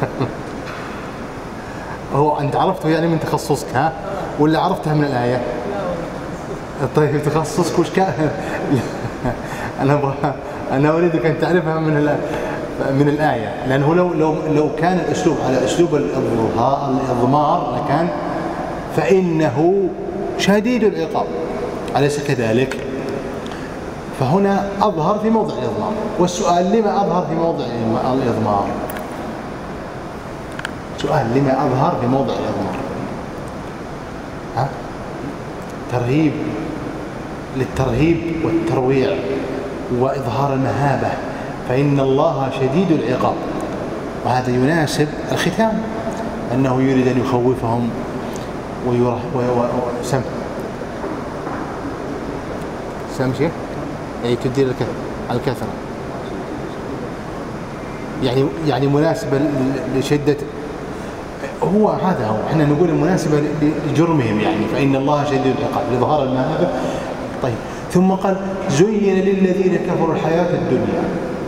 هو أنت عرفته يعني من تخصصك ها ولا عرفتها من الآية؟ طيب تخصصك وش كان؟ أنا أبغى أنا أريدك أن تعرفها من من الآية، لأنه لو لو لو كان الأسلوب على أسلوب الإضمار لكان فإنه شديد العقاب، أليس كذلك؟ فهنا أظهر في موضع الإضمار، والسؤال لما أظهر في موضع الإضمار؟ سؤال لما أظهر في موضع الإضمار؟ ها؟ ترهيب للترهيب والترويع وإظهار المهابة، فإن الله شديد العقاب، وهذا يناسب الختام أنه يريد أن يخوفهم ويره وسم سم شيء أي تدير الكثرة، يعني يعني مناسبة لشدة، هو هذا هو احنا نقول المناسبة لجرمهم، يعني فإن الله شديد العقاب لإظهار المهابة. طيب ثم قال زين للذين كفروا الحياة الدنيا.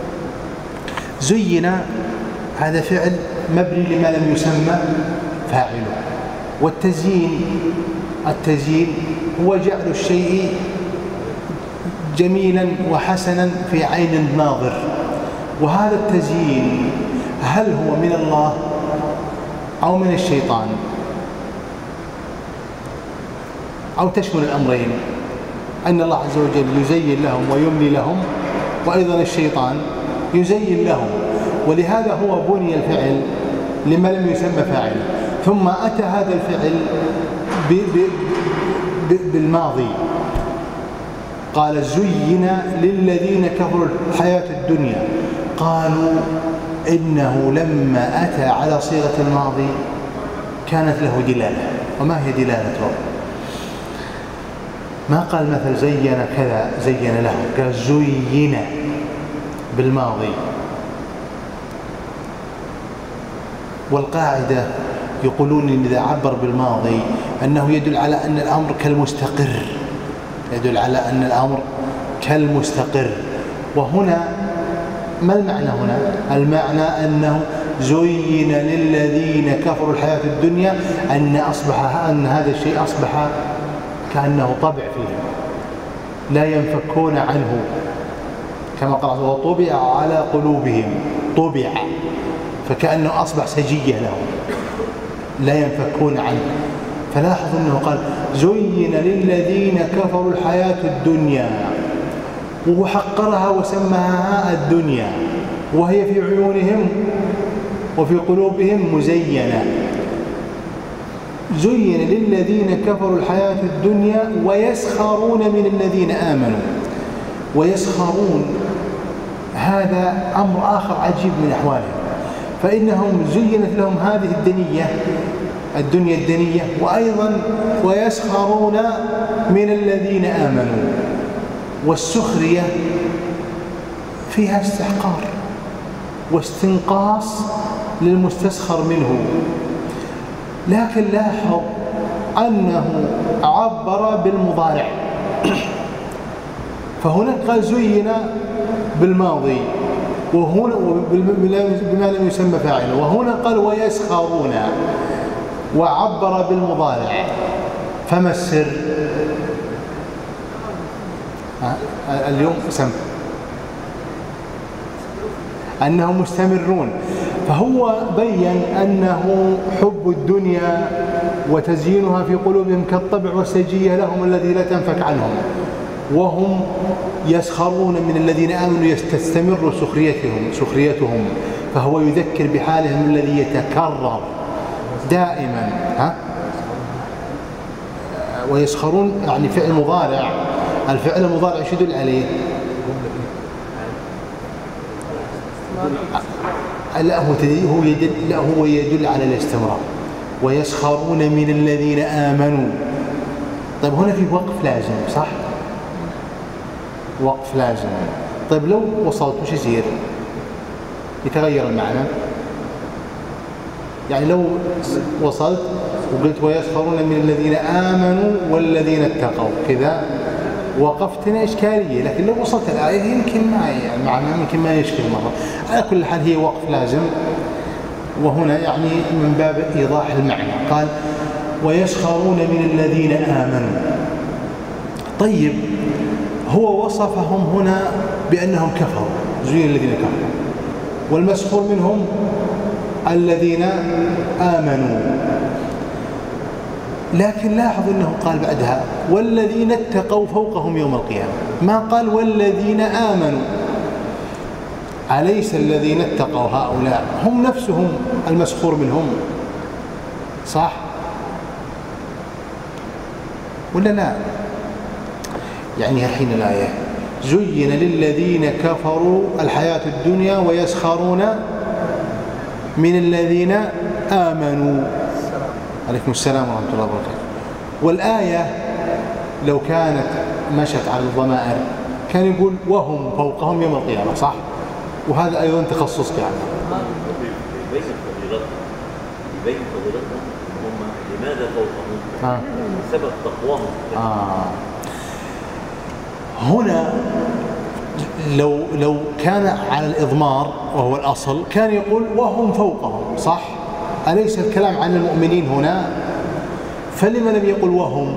زين هذا فعل مبني لما لم يسمى فاعله، والتزيين التزيين هو جعل الشيء جميلا وحسنا في عين الناظر، وهذا التزيين هل هو من الله أو من الشيطان أو تشمل الأمرين؟ أن الله عز وجل يزين لهم ويملي لهم، وأيضا الشيطان يزين لهم، ولهذا هو بني الفعل لما لم يسمى فاعله، ثم أتى هذا الفعل ب ب ب بالماضي، قال زين للذين كفروا الحياة الدنيا، قالوا إنه لما أتى على صيغة الماضي كانت له دلالة. وما هي دلالته؟ ما قال مثل زين كذا زين له، قال زين بالماضي. والقاعدة يقولون إن إذا عبر بالماضي أنه يدل على أن الأمر كالمستقر، يدل على أن الأمر كالمستقر. وهنا ما المعنى هنا؟ المعنى أنه زين للذين كفروا الحياة الدنيا أن أصبح أن هذا الشيء أصبح كأنه طبع فيهم لا ينفكون عنه، كما قال وطبع على قلوبهم، طبع فكأنه أصبح سجية لهم لا ينفكون عنه. فلاحظ أنه قال زين للذين كفروا الحياة الدنيا، وحقرها وسماها الدنيا، وهي في عيونهم وفي قلوبهم مزينة. زين للذين كفروا الحياة الدنيا ويسخرون من الذين آمنوا. ويسخرون هذا أمر آخر عجيب من أحوالهم، فإنهم زينت لهم هذه الدنية الدنيا الدنية، وأيضا ويسخرون من الذين آمنوا. والسخرية فيها استحقار واستنقاص للمستسخر منه، لكن لاحظ أنه عبر بالمضارع، فهنا قال زين بالماضي وهنا بما لم يسمى فاعله، وهنا قال ويسخرون وعبر بالمضارع. فما السر؟ اليوم سم أنهم مستمرون، فهو بين أنه حب الدنيا وتزيينها في قلوبهم كالطبع والسجية لهم الذي لا تنفك عنهم، وهم يسخرون من الذين آمنوا تستمر سخريتهم سخريتهم فهو يذكر بحالهم الذي يتكرر دائما. ها؟ ويسخرون يعني فعل مضارع، الفعل المضارع ايش يدل عليه؟ لا هو هو يدل لا هو يدل على الاستمرار. ويسخرون من الذين آمنوا. طيب هنا في وقف لازم صح؟ وقف لازم. طيب لو وصلت وش يصير؟ يتغير المعنى. يعني لو وصلت وقلت ويسخرون من الذين آمنوا والذين اتقوا كذا وقفت هنا إشكالية، لكن لو وصلت الآية يمكن ما يعني معنى يمكن ما يشكل مرة. على كل حال هي وقف لازم، وهنا يعني من باب إيضاح المعنى. قال ويسخرون من الذين آمنوا. طيب هو وصفهم هنا بأنهم كفروا، زين الذين كفروا، والمسخور منهم الذين آمنوا. لكن لاحظ أنه قال بعدها والذين اتقوا فوقهم يوم القيامة، ما قال والذين آمنوا. أليس الذين اتقوا هؤلاء هم نفسهم المسخور منهم؟ صح ولا لا؟ يعني حين الآية زين للذين كفروا الحياة الدنيا ويسخرون من الذين آمنوا. عليكم السلام ورحمة الله وبركاته. والآية لو كانت مشت على الضمائر كان يقول وهم فوقهم يوم القيامة، صح؟ وهذا أيضا تخصصك يعني. يبين فضيلتهم، يبين فضيلتهم هم لماذا فوقهم؟ سبب تقواهم. آه. هنا لو لو كان على الإضمار وهو الأصل كان يقول وهم فوقهم، صح؟ أليس الكلام عن المؤمنين هنا؟ فلما لم يقل وهم؟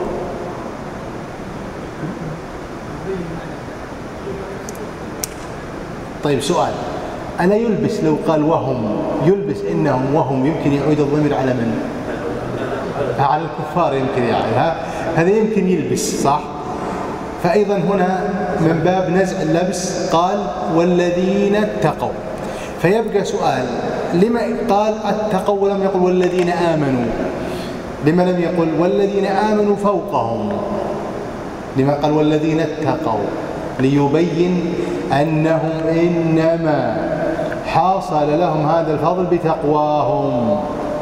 طيب سؤال، ألا يلبس لو قال وهم يلبس إنهم وهم يمكن يعود الضمير على من؟ على الكفار يمكن يعني، ها هذا يمكن يلبس، صح؟ فأيضا هنا من باب نزع اللبس قال والذين اتقوا. فيبقى سؤال، لما قال اتقوا ولم يقل والذين آمنوا؟ لما لم يقل والذين آمنوا فوقهم؟ لما قال والذين اتقوا؟ ليبين أنهم إنما حاصل لهم هذا الفضل بتقواهم،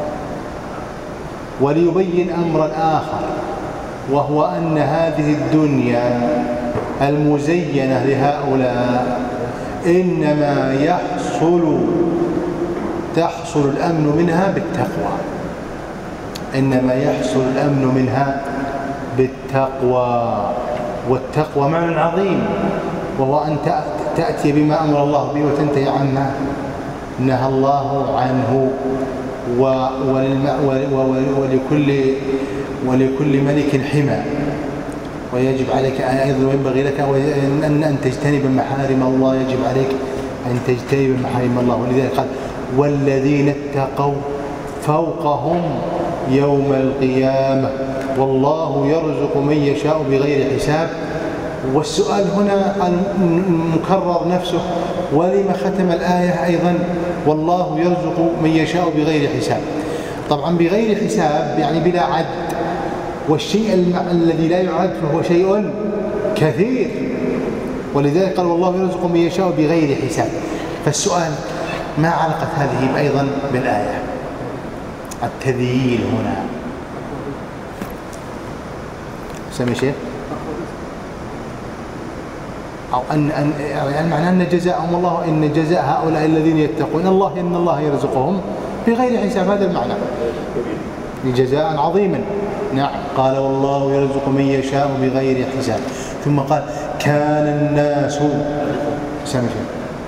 وليبين أمرا آخر، وهو أن هذه الدنيا المزينة لهؤلاء إنما يحصل تحصل الأمن منها بالتقوى، إنما يحصل الأمن منها بالتقوى. والتقوى معنى عظيم، وهو أن تأتي بما أمر الله به وتنتهي عما نهى الله عنه. ولكل ولكل ملك حمى، ويجب عليك أيضا وينبغي لك أن تجتنب محارم الله، يجب عليك أن تجتنب محارم الله. ولذلك قال والذين اتقوا فوقهم يوم القيامة والله يرزق من يشاء بغير حساب. والسؤال هنا المكرر نفسه، ولما ختم الآية أيضا والله يرزق من يشاء بغير حساب؟ طبعا بغير حساب يعني بلا عد، والشيء الذي لا يعد فهو شيء كثير، ولذلك قال والله يرزق من يشاء بغير حساب. فالسؤال ما علاقة هذه أيضا بالآية؟ التذييل هنا سمي شيء أو أن أن يعني معناه أن جزاءهم الله، إن جزاء هؤلاء الذين يتقون الله إن الله يرزقهم بغير حساب، هذا المعنى، جزاء عظيما. نعم قال والله يرزق من يشاء بغير حساب. ثم قال كان الناس سمي شيء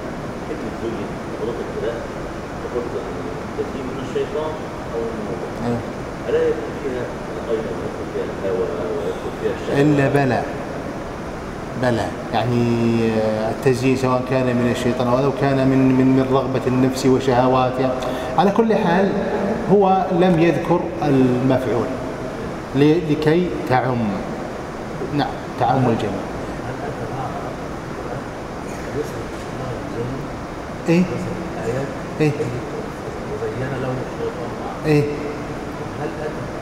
الشيطان أو الموضوع ألا يكون فيها الغيب ويكون فيها الهوى ويكون فيها الشهوة؟ إلا بلى بلى يعني التزيين سواء كان من الشيطان أو كان من من من رغبة النفس وشهواتها. على كل حال هو لم يذكر المفعول لكي تعم، نعم تعم الجميع. إيه إيه وزين له الشيطان إيه هل أتت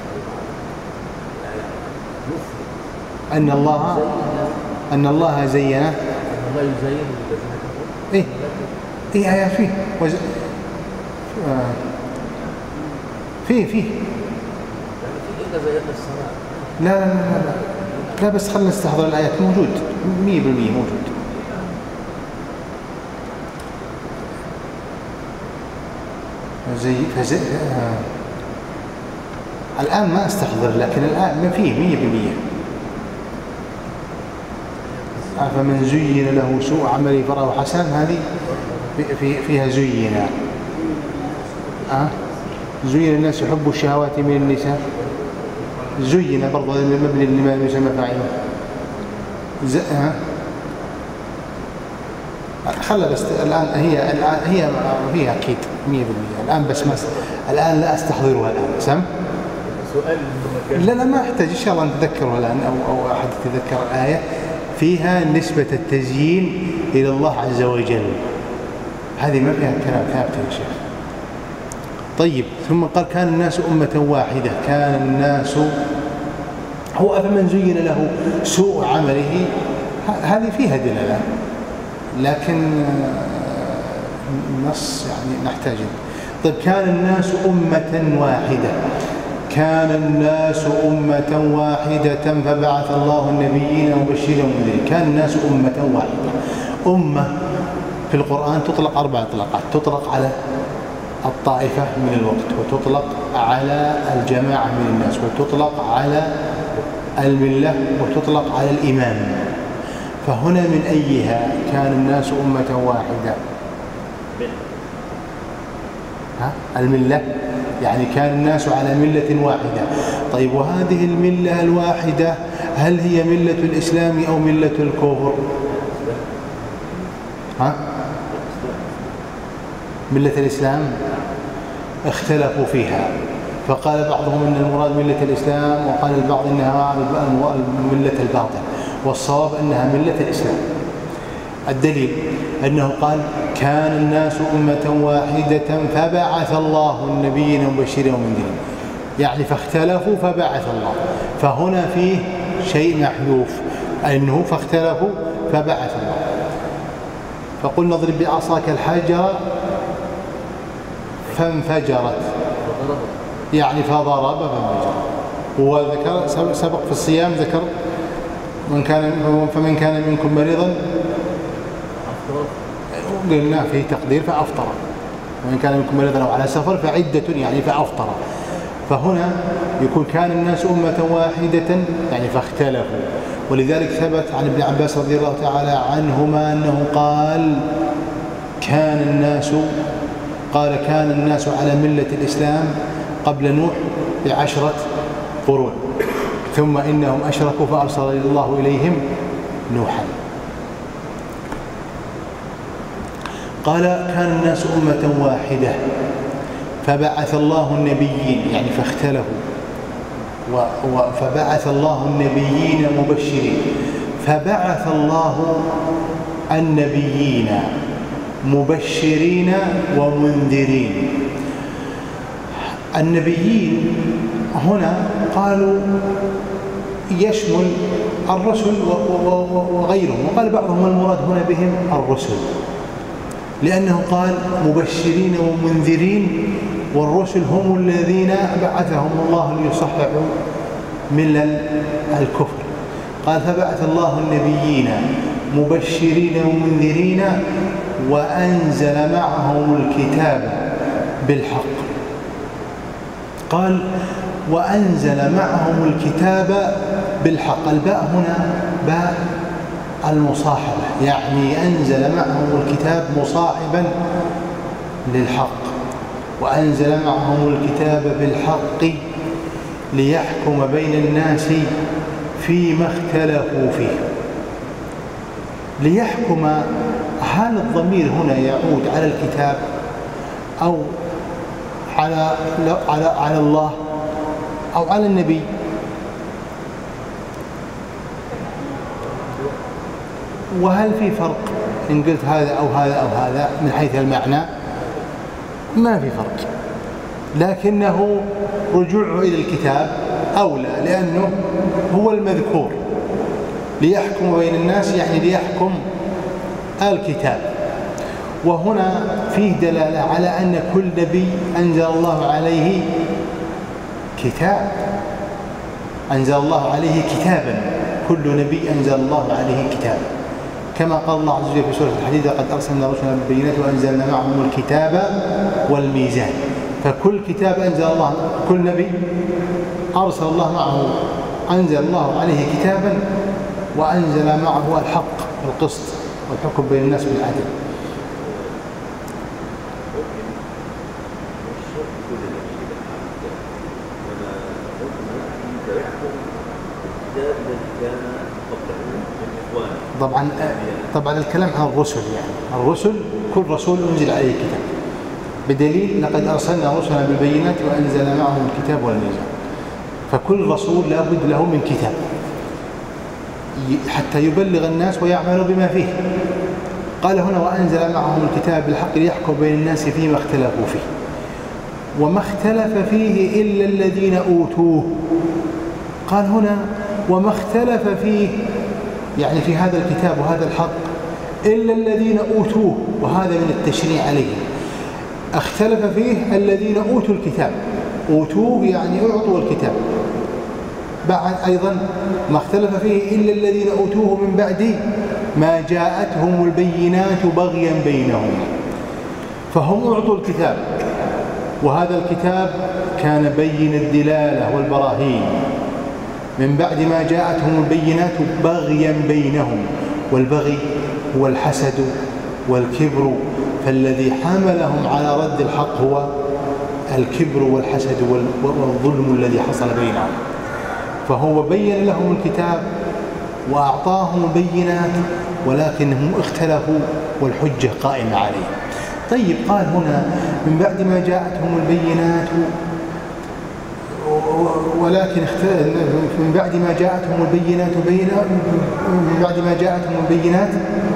أن الله أن الله زين أن الله يزين للذين كفروا؟ إيه إيه آيات فيه وز... آه. فيه فيه يعني في إلا زينا السماء. لا لا لا لا لا بس خلنا نستحضر الآيات، موجود مية بالمية موجود. زي فزي آه. الآن ما أستحضر، لكن الآن ما فيه مية بالمية. أفمن زين له سوء عمله فراه حسن، هذه في في فيها زين. أه؟ زين الناس يحب الشهوات من النساء، زين برضه المبني لما يسمى فاعله. أه؟ خلى بس الآن هي الآن هي فيها أكيد مية بالمية الآن، بس مس الآن لا أستحضرها الآن. سم سؤال لا لا ما أحتاج، إن شاء الله نتذكرها الآن، أو أو أحد يتذكر آية فيها نسبة التزيين إلى الله عز وجل، هذه ما فيها كلام ثابت يا شيخ. طيب، ثم قال كان الناس أمة واحدة، كان الناس، هو أفمن زين له سوء عمله، هذه فيها دلالة، لكن النص يعني نحتاج. طيب، كان الناس أمة واحدة، كان الناس أمة واحدة فبعث الله النبيين مبشرين ومنذرين. كان الناس أمة واحدة. أمة في القرآن تطلق أربع إطلاقات، تطلق على الطائفة من الوقت، وتطلق على الجماعة من الناس، وتطلق على الملة، وتطلق على الإمام. فهنا من أيها كان الناس أمة واحدة؟ ها؟ الملة، يعني كان الناس على ملة واحدة. طيب، وهذه الملة الواحدة هل هي ملة الإسلام أو ملة الكفر؟ ها؟ ملة الإسلام اختلفوا فيها، فقال بعضهم إن المراد ملة الإسلام، وقال البعض إنها ملة الباطل، والصواب أنها ملة الإسلام. الدليل أنه قال كان الناس أمة واحدة فبعث الله النبيين مبشرين ومنذرين، يعني فاختلفوا فبعث الله، فهنا فيه شيء محذوف، أنه فاختلفوا فبعث الله. فقلنا اضرب بعصاك الحجر فانفجرت، يعني فضرب فانفجر. وذكر سبق في الصيام، ذكر من كان فمن كان منكم مريضا، قلنا فيه تقدير فأفطر، ومن كان منكم مريضا أو على سفر فعدة، يعني فأفطر. فهنا يكون كان الناس أمة واحدة، يعني فاختلفوا. ولذلك ثبت عن ابن عباس رضي الله تعالى عنهما أنه قال كان الناس قال كان الناس على ملة الإسلام قبل نوح بعشرة قرون، ثم إنهم أشركوا فأرسل الله إليهم نوحا. قال كان الناس أمة واحدة فبعث الله النبيين، يعني فاختلفوا، فبعث الله النبيين مبشرين. فبعث الله النبيين مبشرين ومنذرين. النبيين هنا قالوا يشمل الرسل وغيرهم، وقال بعضهم المراد هنا بهم الرسل، لأنه قال مبشرين ومنذرين، والرسل هم الذين بعثهم الله ليصححوا ملل الكفر. قال فبعث الله النبيين مبشرين ومنذرين وأنزل معهم الكتاب بالحق. قال وأنزل معهم الكتاب بالحق، الباء هنا باء المصاحبة، يعني أنزل معهم الكتاب مصاحبا للحق. وأنزل معهم الكتاب بالحق ليحكم بين الناس فيما اختلفوا فيه. ليحكم، هل الضمير هنا يعود على الكتاب أو على على على الله أو على النبي؟ وهل في فرق إن قلت هذا أو هذا أو هذا من حيث المعنى؟ ما في فرق، لكنه رجوعه إلى الكتاب أولى، لأنه هو المذكور. ليحكم بين الناس يعني ليحكم الكتاب. وهنا فيه دلالة على أن كل نبي أنزل الله عليه كتاب، أنزل الله عليه كتابا، كل نبي أنزل الله عليه كتابا، كما قال الله عز وجل في سورة الحديد لقد أرسلنا رسلنا بالبينات وأنزلنا معهم الكتاب والميزان. فكل كتاب أنزل الله، كل نبي أرسل الله معه أنزل الله عليه كتابا وأنزل معه الحق والقسط والحكم بين الناس بالعدل. طبعا طبعا الكلام عن الرسل، يعني الرسل كل رسول أنزل عليه كتاب، بدليل لقد أرسلنا رسلنا بالبينات وأنزل معهم الكتاب والميزان. فكل رسول لا بد له من كتاب حتى يبلغ الناس ويعملوا بما فيه. قال هنا وأنزل معهم الكتاب بالحق ليحكم بين الناس فيما اختلفوا فيه، وما اختلف فيه إلا الذين أوتوه. قال هنا وما اختلف فيه، يعني في هذا الكتاب وهذا الحق، إلا الذين أوتوه، وهذا من التشريع عليهم. اختلف فيه الذين أوتوا الكتاب، أوتوه يعني أعطوا الكتاب. بعد أيضا ما اختلف فيه إلا الذين أوتوه من بعد ما جاءتهم البينات بغيا بينهم. فهم أعطوا الكتاب، وهذا الكتاب كان بين الدلالة والبراهين من بعد ما جاءتهم البينات بغيا بينهم. والبغي هو الحسد والكبر، فالذي حملهم على رد الحق هو الكبر والحسد والظلم الذي حصل بينهم. فهو بين لهم الكتاب وأعطاهم البينات، ولكنهم اختلفوا والحجة قائمة عليهم. طيب قال هنا من بعد ما جاءتهم البينات، ولكن من بعد ما جاءتهم البينات من بعد ما جاءتهم البينات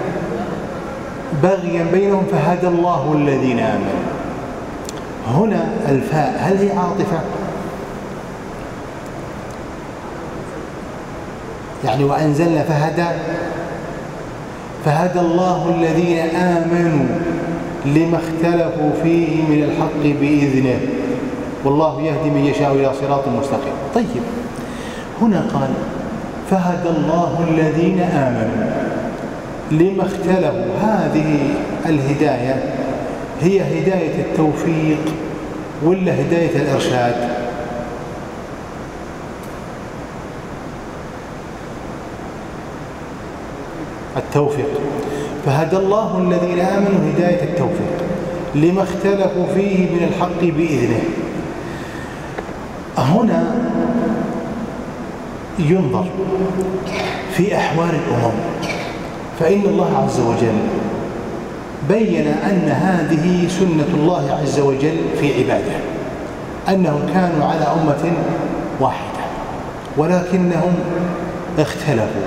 بغيا بينهم فهدى الله الذين آمنوا. هنا الفاء هل هي عاطفة؟ يعني وأنزلنا فهدى، فهدى الله الذين آمنوا لما اختلفوا فيه من الحق بإذنه، والله يهدي من يشاء إلى صراط مستقيم. طيب هنا قال فهدى الله الذين آمنوا لما اختلفوا. هذه الهداية هي هداية التوفيق ولا هداية الإرشاد؟ التوفيق. فهدى الله الذين آمنوا هداية التوفيق لما اختلفوا فيه من الحق بإذنه. هنا ينظر في أحوال الأمم، فإن الله عز وجل بين أن هذه سنة الله عز وجل في عباده، أنهم كانوا على أمة واحدة ولكنهم اختلفوا،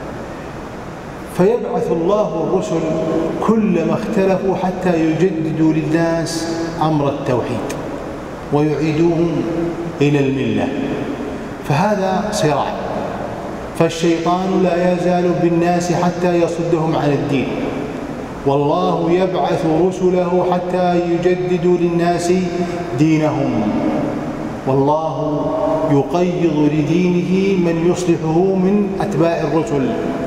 فيبعث الله الرسل كلما اختلفوا حتى يجددوا للناس أمر التوحيد ويعيدوهم إلى الملة. فهذا صراع، فالشيطان لا يزال بالناس حتى يصدهم عن الدين، والله يبعث رسله حتى يجددوا للناس دينهم، والله يقيض لدينه من يصلحه من أتباع الرسل.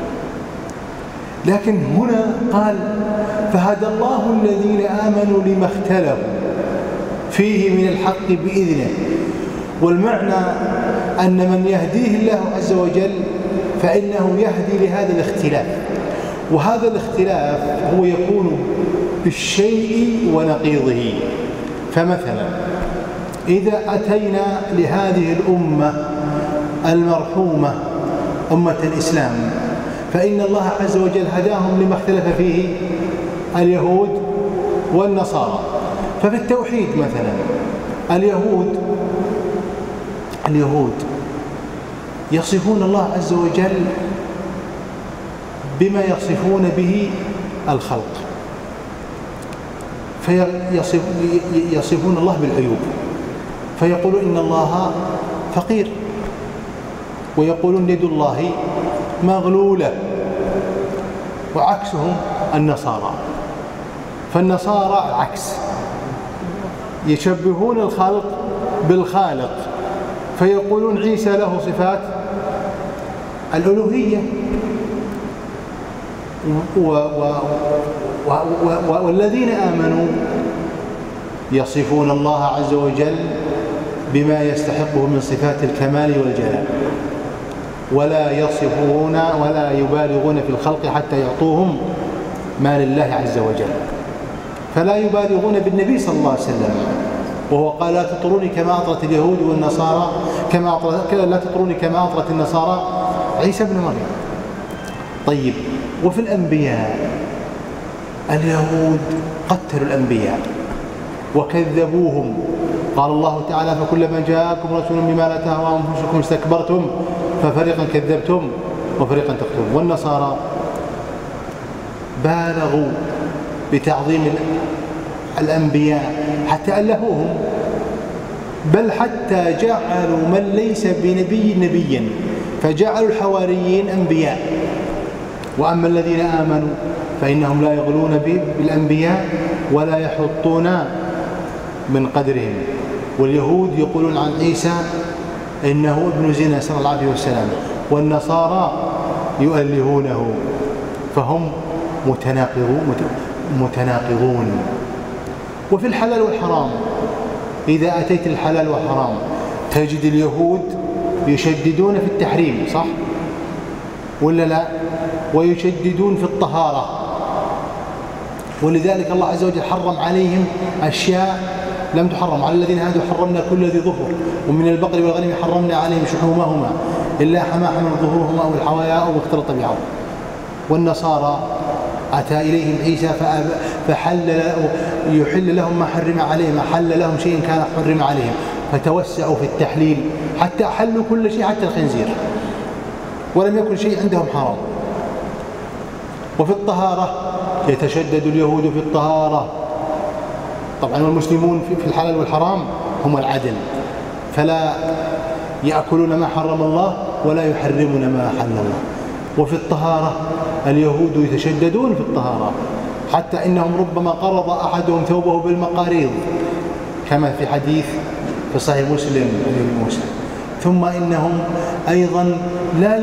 لكن هنا قال فهدى الله الذين آمنوا لما اختلفوا فيه من الحق بإذنه، والمعنى أن من يهديه الله عز وجل فإنه يهدي لهذا الاختلاف، وهذا الاختلاف هو يكون بالشيء ونقيضه. فمثلا إذا أتينا لهذه الأمة المرحومة أمة الإسلام، فإن الله عز وجل هداهم لما اختلف فيه اليهود والنصارى. ففي التوحيد مثلا اليهود اليهود يصفون الله عز وجل بما يصفون به الخلق، فيصفون الله بالعيوب، فيقولون إن الله فقير، ويقولون يد الله مغلولة، وعكسهم النصارى. فالنصارى العكس، يشبهون الخلق بالخالق، فيقولون عيسى له صفات الألوهية، و و و و والذين آمنوا يصفون الله عز وجل بما يستحقه من صفات الكمال والجلال، ولا يصفون ولا يبالغون في الخلق حتى يعطوهم ما لله عز وجل، فلا يبالغون بالنبي صلى الله عليه وسلم، وهو قال لا تطروني كما أطرت اليهود والنصارى كما أطرت لا تطروني كما أطرت النصارى عيسى ابن مريم. طيب، وفي الأنبياء اليهود قتلوا الأنبياء وكذبوهم، قال الله تعالى فكلما جاءكم رسول بما لا تهوى أنفسكم استكبرتم ففريقا كذبتم وفريقا تقتلون. والنصارى بالغوا بتعظيم الأنبياء حتى ألهوهم، بل حتى جعلوا من ليس بنبي نبيا، فجعلوا الحواريين أنبياء. وأما الذين آمنوا فإنهم لا يغلون بالأنبياء ولا يحطون من قدرهم. واليهود يقولون عن عيسى إنه ابن زنا صلى الله عليه وسلم، والنصارى يؤلهونه، فهم متناقضون. وفي الحلال والحرام إذا أتيت الحلال والحرام تجد اليهود يشددون في التحريم، صح ولا لا؟ ويشددون في الطهارة، ولذلك الله عز وجل حرم عليهم أشياء لم تحرم على الذين هادوا، حرمنا كل ذي ظفر، ومن البقر والغنم حرمنا عليهم شحومهما إلا حما حمل ظهورهما أو الحوايا أو اختلط بعض. والنصارى أتى إليهم عيسى فحل يحل لهم ما حرم عليهم، حل لهم شيء كان حرم عليهم، فتوسعوا في التحليل حتى حلوا كل شيء حتى الخنزير، ولم يكن شيء عندهم حرام. وفي الطهارة يتشدد اليهود في الطهارة طبعا، والمسلمون في الحلال والحرام هم العدل، فلا يأكلون ما حرم الله ولا يحرمون ما حل الله. وفي الطهارة اليهود يتشددون في الطهارة حتى إنهم ربما قرض أحدهم ثوبه بالمقاريض كما في حديث في صحيح مسلم مسلم. ثم إنهم أيضا لا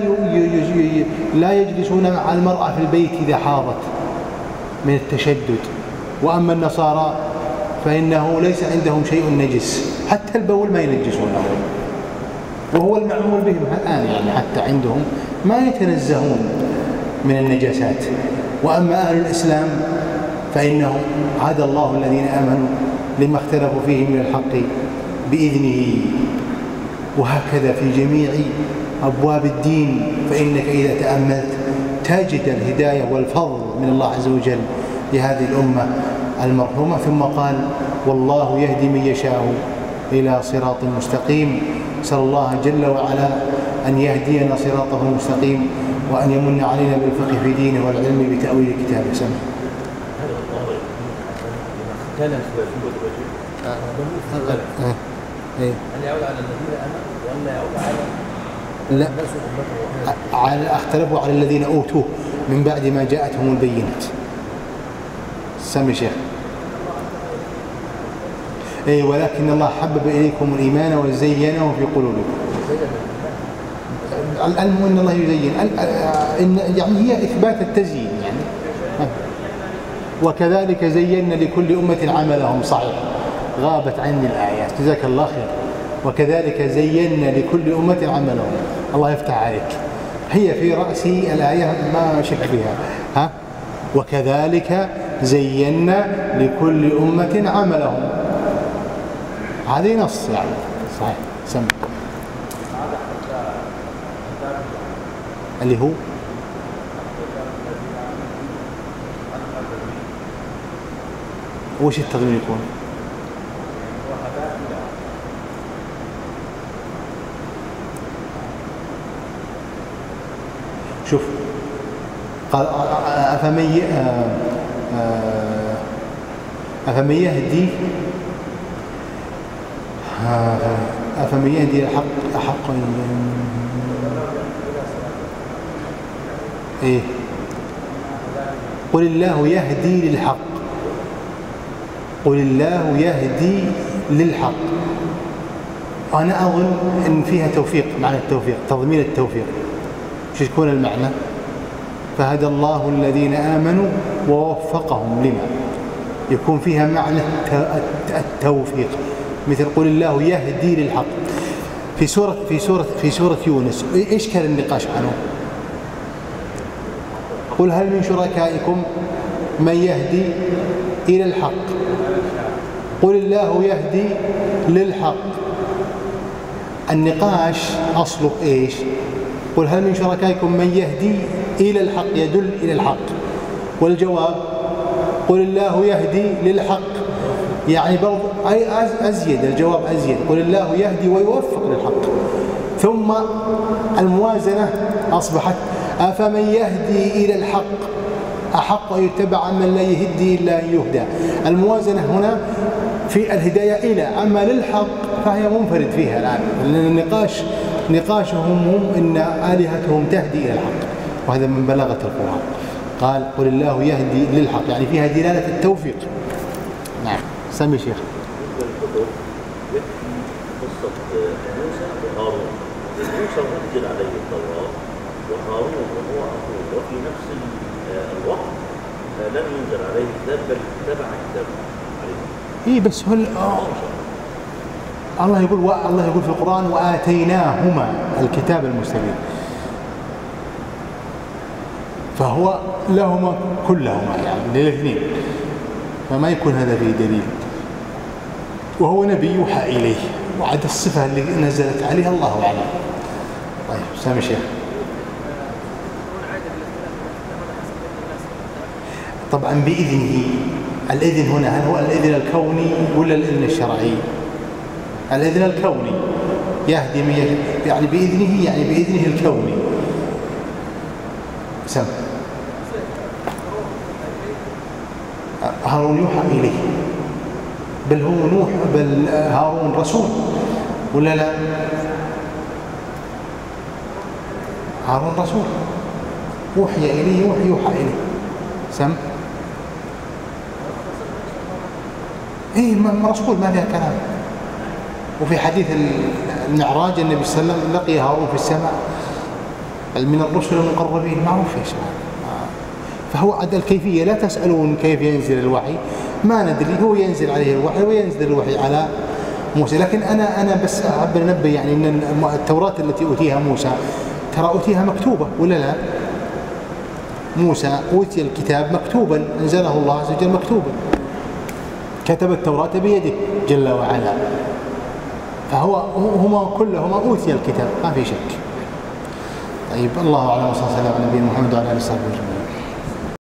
لا يجلسون مع المرأة في البيت إذا حاضت من التشدد. وأما النصارى فإنه ليس عندهم شيء نجس، حتى البول ما ينجسونه، وهو المعمول بهم الآن، يعني حتى عندهم ما يتنزهون من النجاسات. وأما أهل الإسلام فإنهم هدى الله الذين آمنوا لما اختلفوا فيه من الحق بإذنه. وهكذا في جميع أبواب الدين، فإنك إذا تأملت تجد الهداية والفضل من الله عز وجل لهذه الأمة المرحومة. ثم قال والله يهدي من يشاء إلى صراط مستقيم. نسأل الله جل وعلا أن يهدينا صراطه المستقيم، وأن يمن علينا بالفقه في دينه والعلم بتأويل كتابه. سمع هل يعود على الذين آمنوا ولا يعود على لا على اختلفوا على الذين أوتوه من بعد ما جاءتهم البينات. سمع شيخ. أي ولكن الله حبب إليكم الإيمان وزينه في قلوبكم. المهم أن الله يزين، يعني هي إثبات التزيين يعني. وكذلك زينا لكل أمة عملهم. صحيح، غابت عني الآيات، جزاك الله خير. وكذلك زينا لكل أمة عملهم. الله يفتح عليك، هي في رأسي الآية ما شك فيها. ها؟ وكذلك زينا لكل أمة عملهم، هذه نص يعني. صحيح. سمع اللي هو وش التضمين يكون؟ شوف قال أفمن أفمن يهدي أفمن يهدي الحق أحق إيه؟ قل الله يهدي للحق، قل الله يهدي للحق. أنا أظن أن فيها توفيق، معنى التوفيق تضمين التوفيق. شو يكون المعنى؟ فهدى الله الذين آمنوا ووفقهم لما، يكون فيها معنى التوفيق، مثل قل الله يهدي للحق. في سورة في سورة في سورة يونس ايش كان النقاش عنه؟ قل هل من شركائكم من يهدي إلى الحق؟ قل الله يهدي للحق. النقاش أصله إيش؟ قل هل من شركائكم من يهدي إلى الحق، يدل إلى الحق. والجواب قل الله يهدي للحق، يعني برضو أي أزيد، الجواب أزيد، قل الله يهدي ويوفق للحق. ثم الموازنة أصبحت أفمن يهدي إلى الحق أحق أن يتبع من لا يهدي إلا أن يهدى. الموازنة هنا في الهداية إلى، أما للحق فهي منفرد فيها الآن، لأن النقاش نقاشهم هم إن آلهتهم تهدي إلى الحق، وهذا من بلاغة القرآن. قال قل الله يهدي للحق، يعني فيها دلالة التوفيق. نعم سمي شيخ. قصة موسى وهارون، موسى أنزل عليه التوراة وهارون وهو أخوه، وفي نفس الوقت لم ينزل عليه كتاب بل تبع كتاب عليه. إيه بس هل الله يقول الله يقول في القرآن وآتيناهما الكتاب المستبين، فهو لهما كلهما يعني للاثنين، فما يكون هذا فيه دليل. وهو نبي يوحى إليه، وعد الصفة اللي نزلت عليها الله أعلم. طيب سامي شيخ. طبعا بإذنه، الإذن هنا هل هو الإذن الكوني ولا الإذن الشرعي؟ الإذن الكوني يهدي من يعني بإذنه، يعني بإذنه الكوني. سم هارون يوحى إليه، بل هو نوح، بل هارون رسول ولا لا؟ هارون رسول وحي إليه، وحي يوحى إليه. سم إيه رسول ما فيها كلام. وفي حديث المعراج النبي صلى الله عليه وسلم لقي هارون في السماء من الرسل المقربين، معروف يا شباب. فهو عد الكيفية، لا تسألون كيف ينزل الوحي، ما ندري، هو ينزل عليه الوحي وينزل الوحي على موسى. لكن أنا أنا بس أحب أنبه يعني أن التوراة التي أوتيها موسى ترى أوتيها مكتوبة ولا لا؟ موسى أوتي الكتاب مكتوبا، أنزله الله عز وجل مكتوبا، كتب التوراة بيده جل وعلا، فهو هما كلهما أوتي الكتاب ما في شك. طيب الله أعلم، وصلى الله على نبينا محمد وعلى آله وصحبه أجمعين.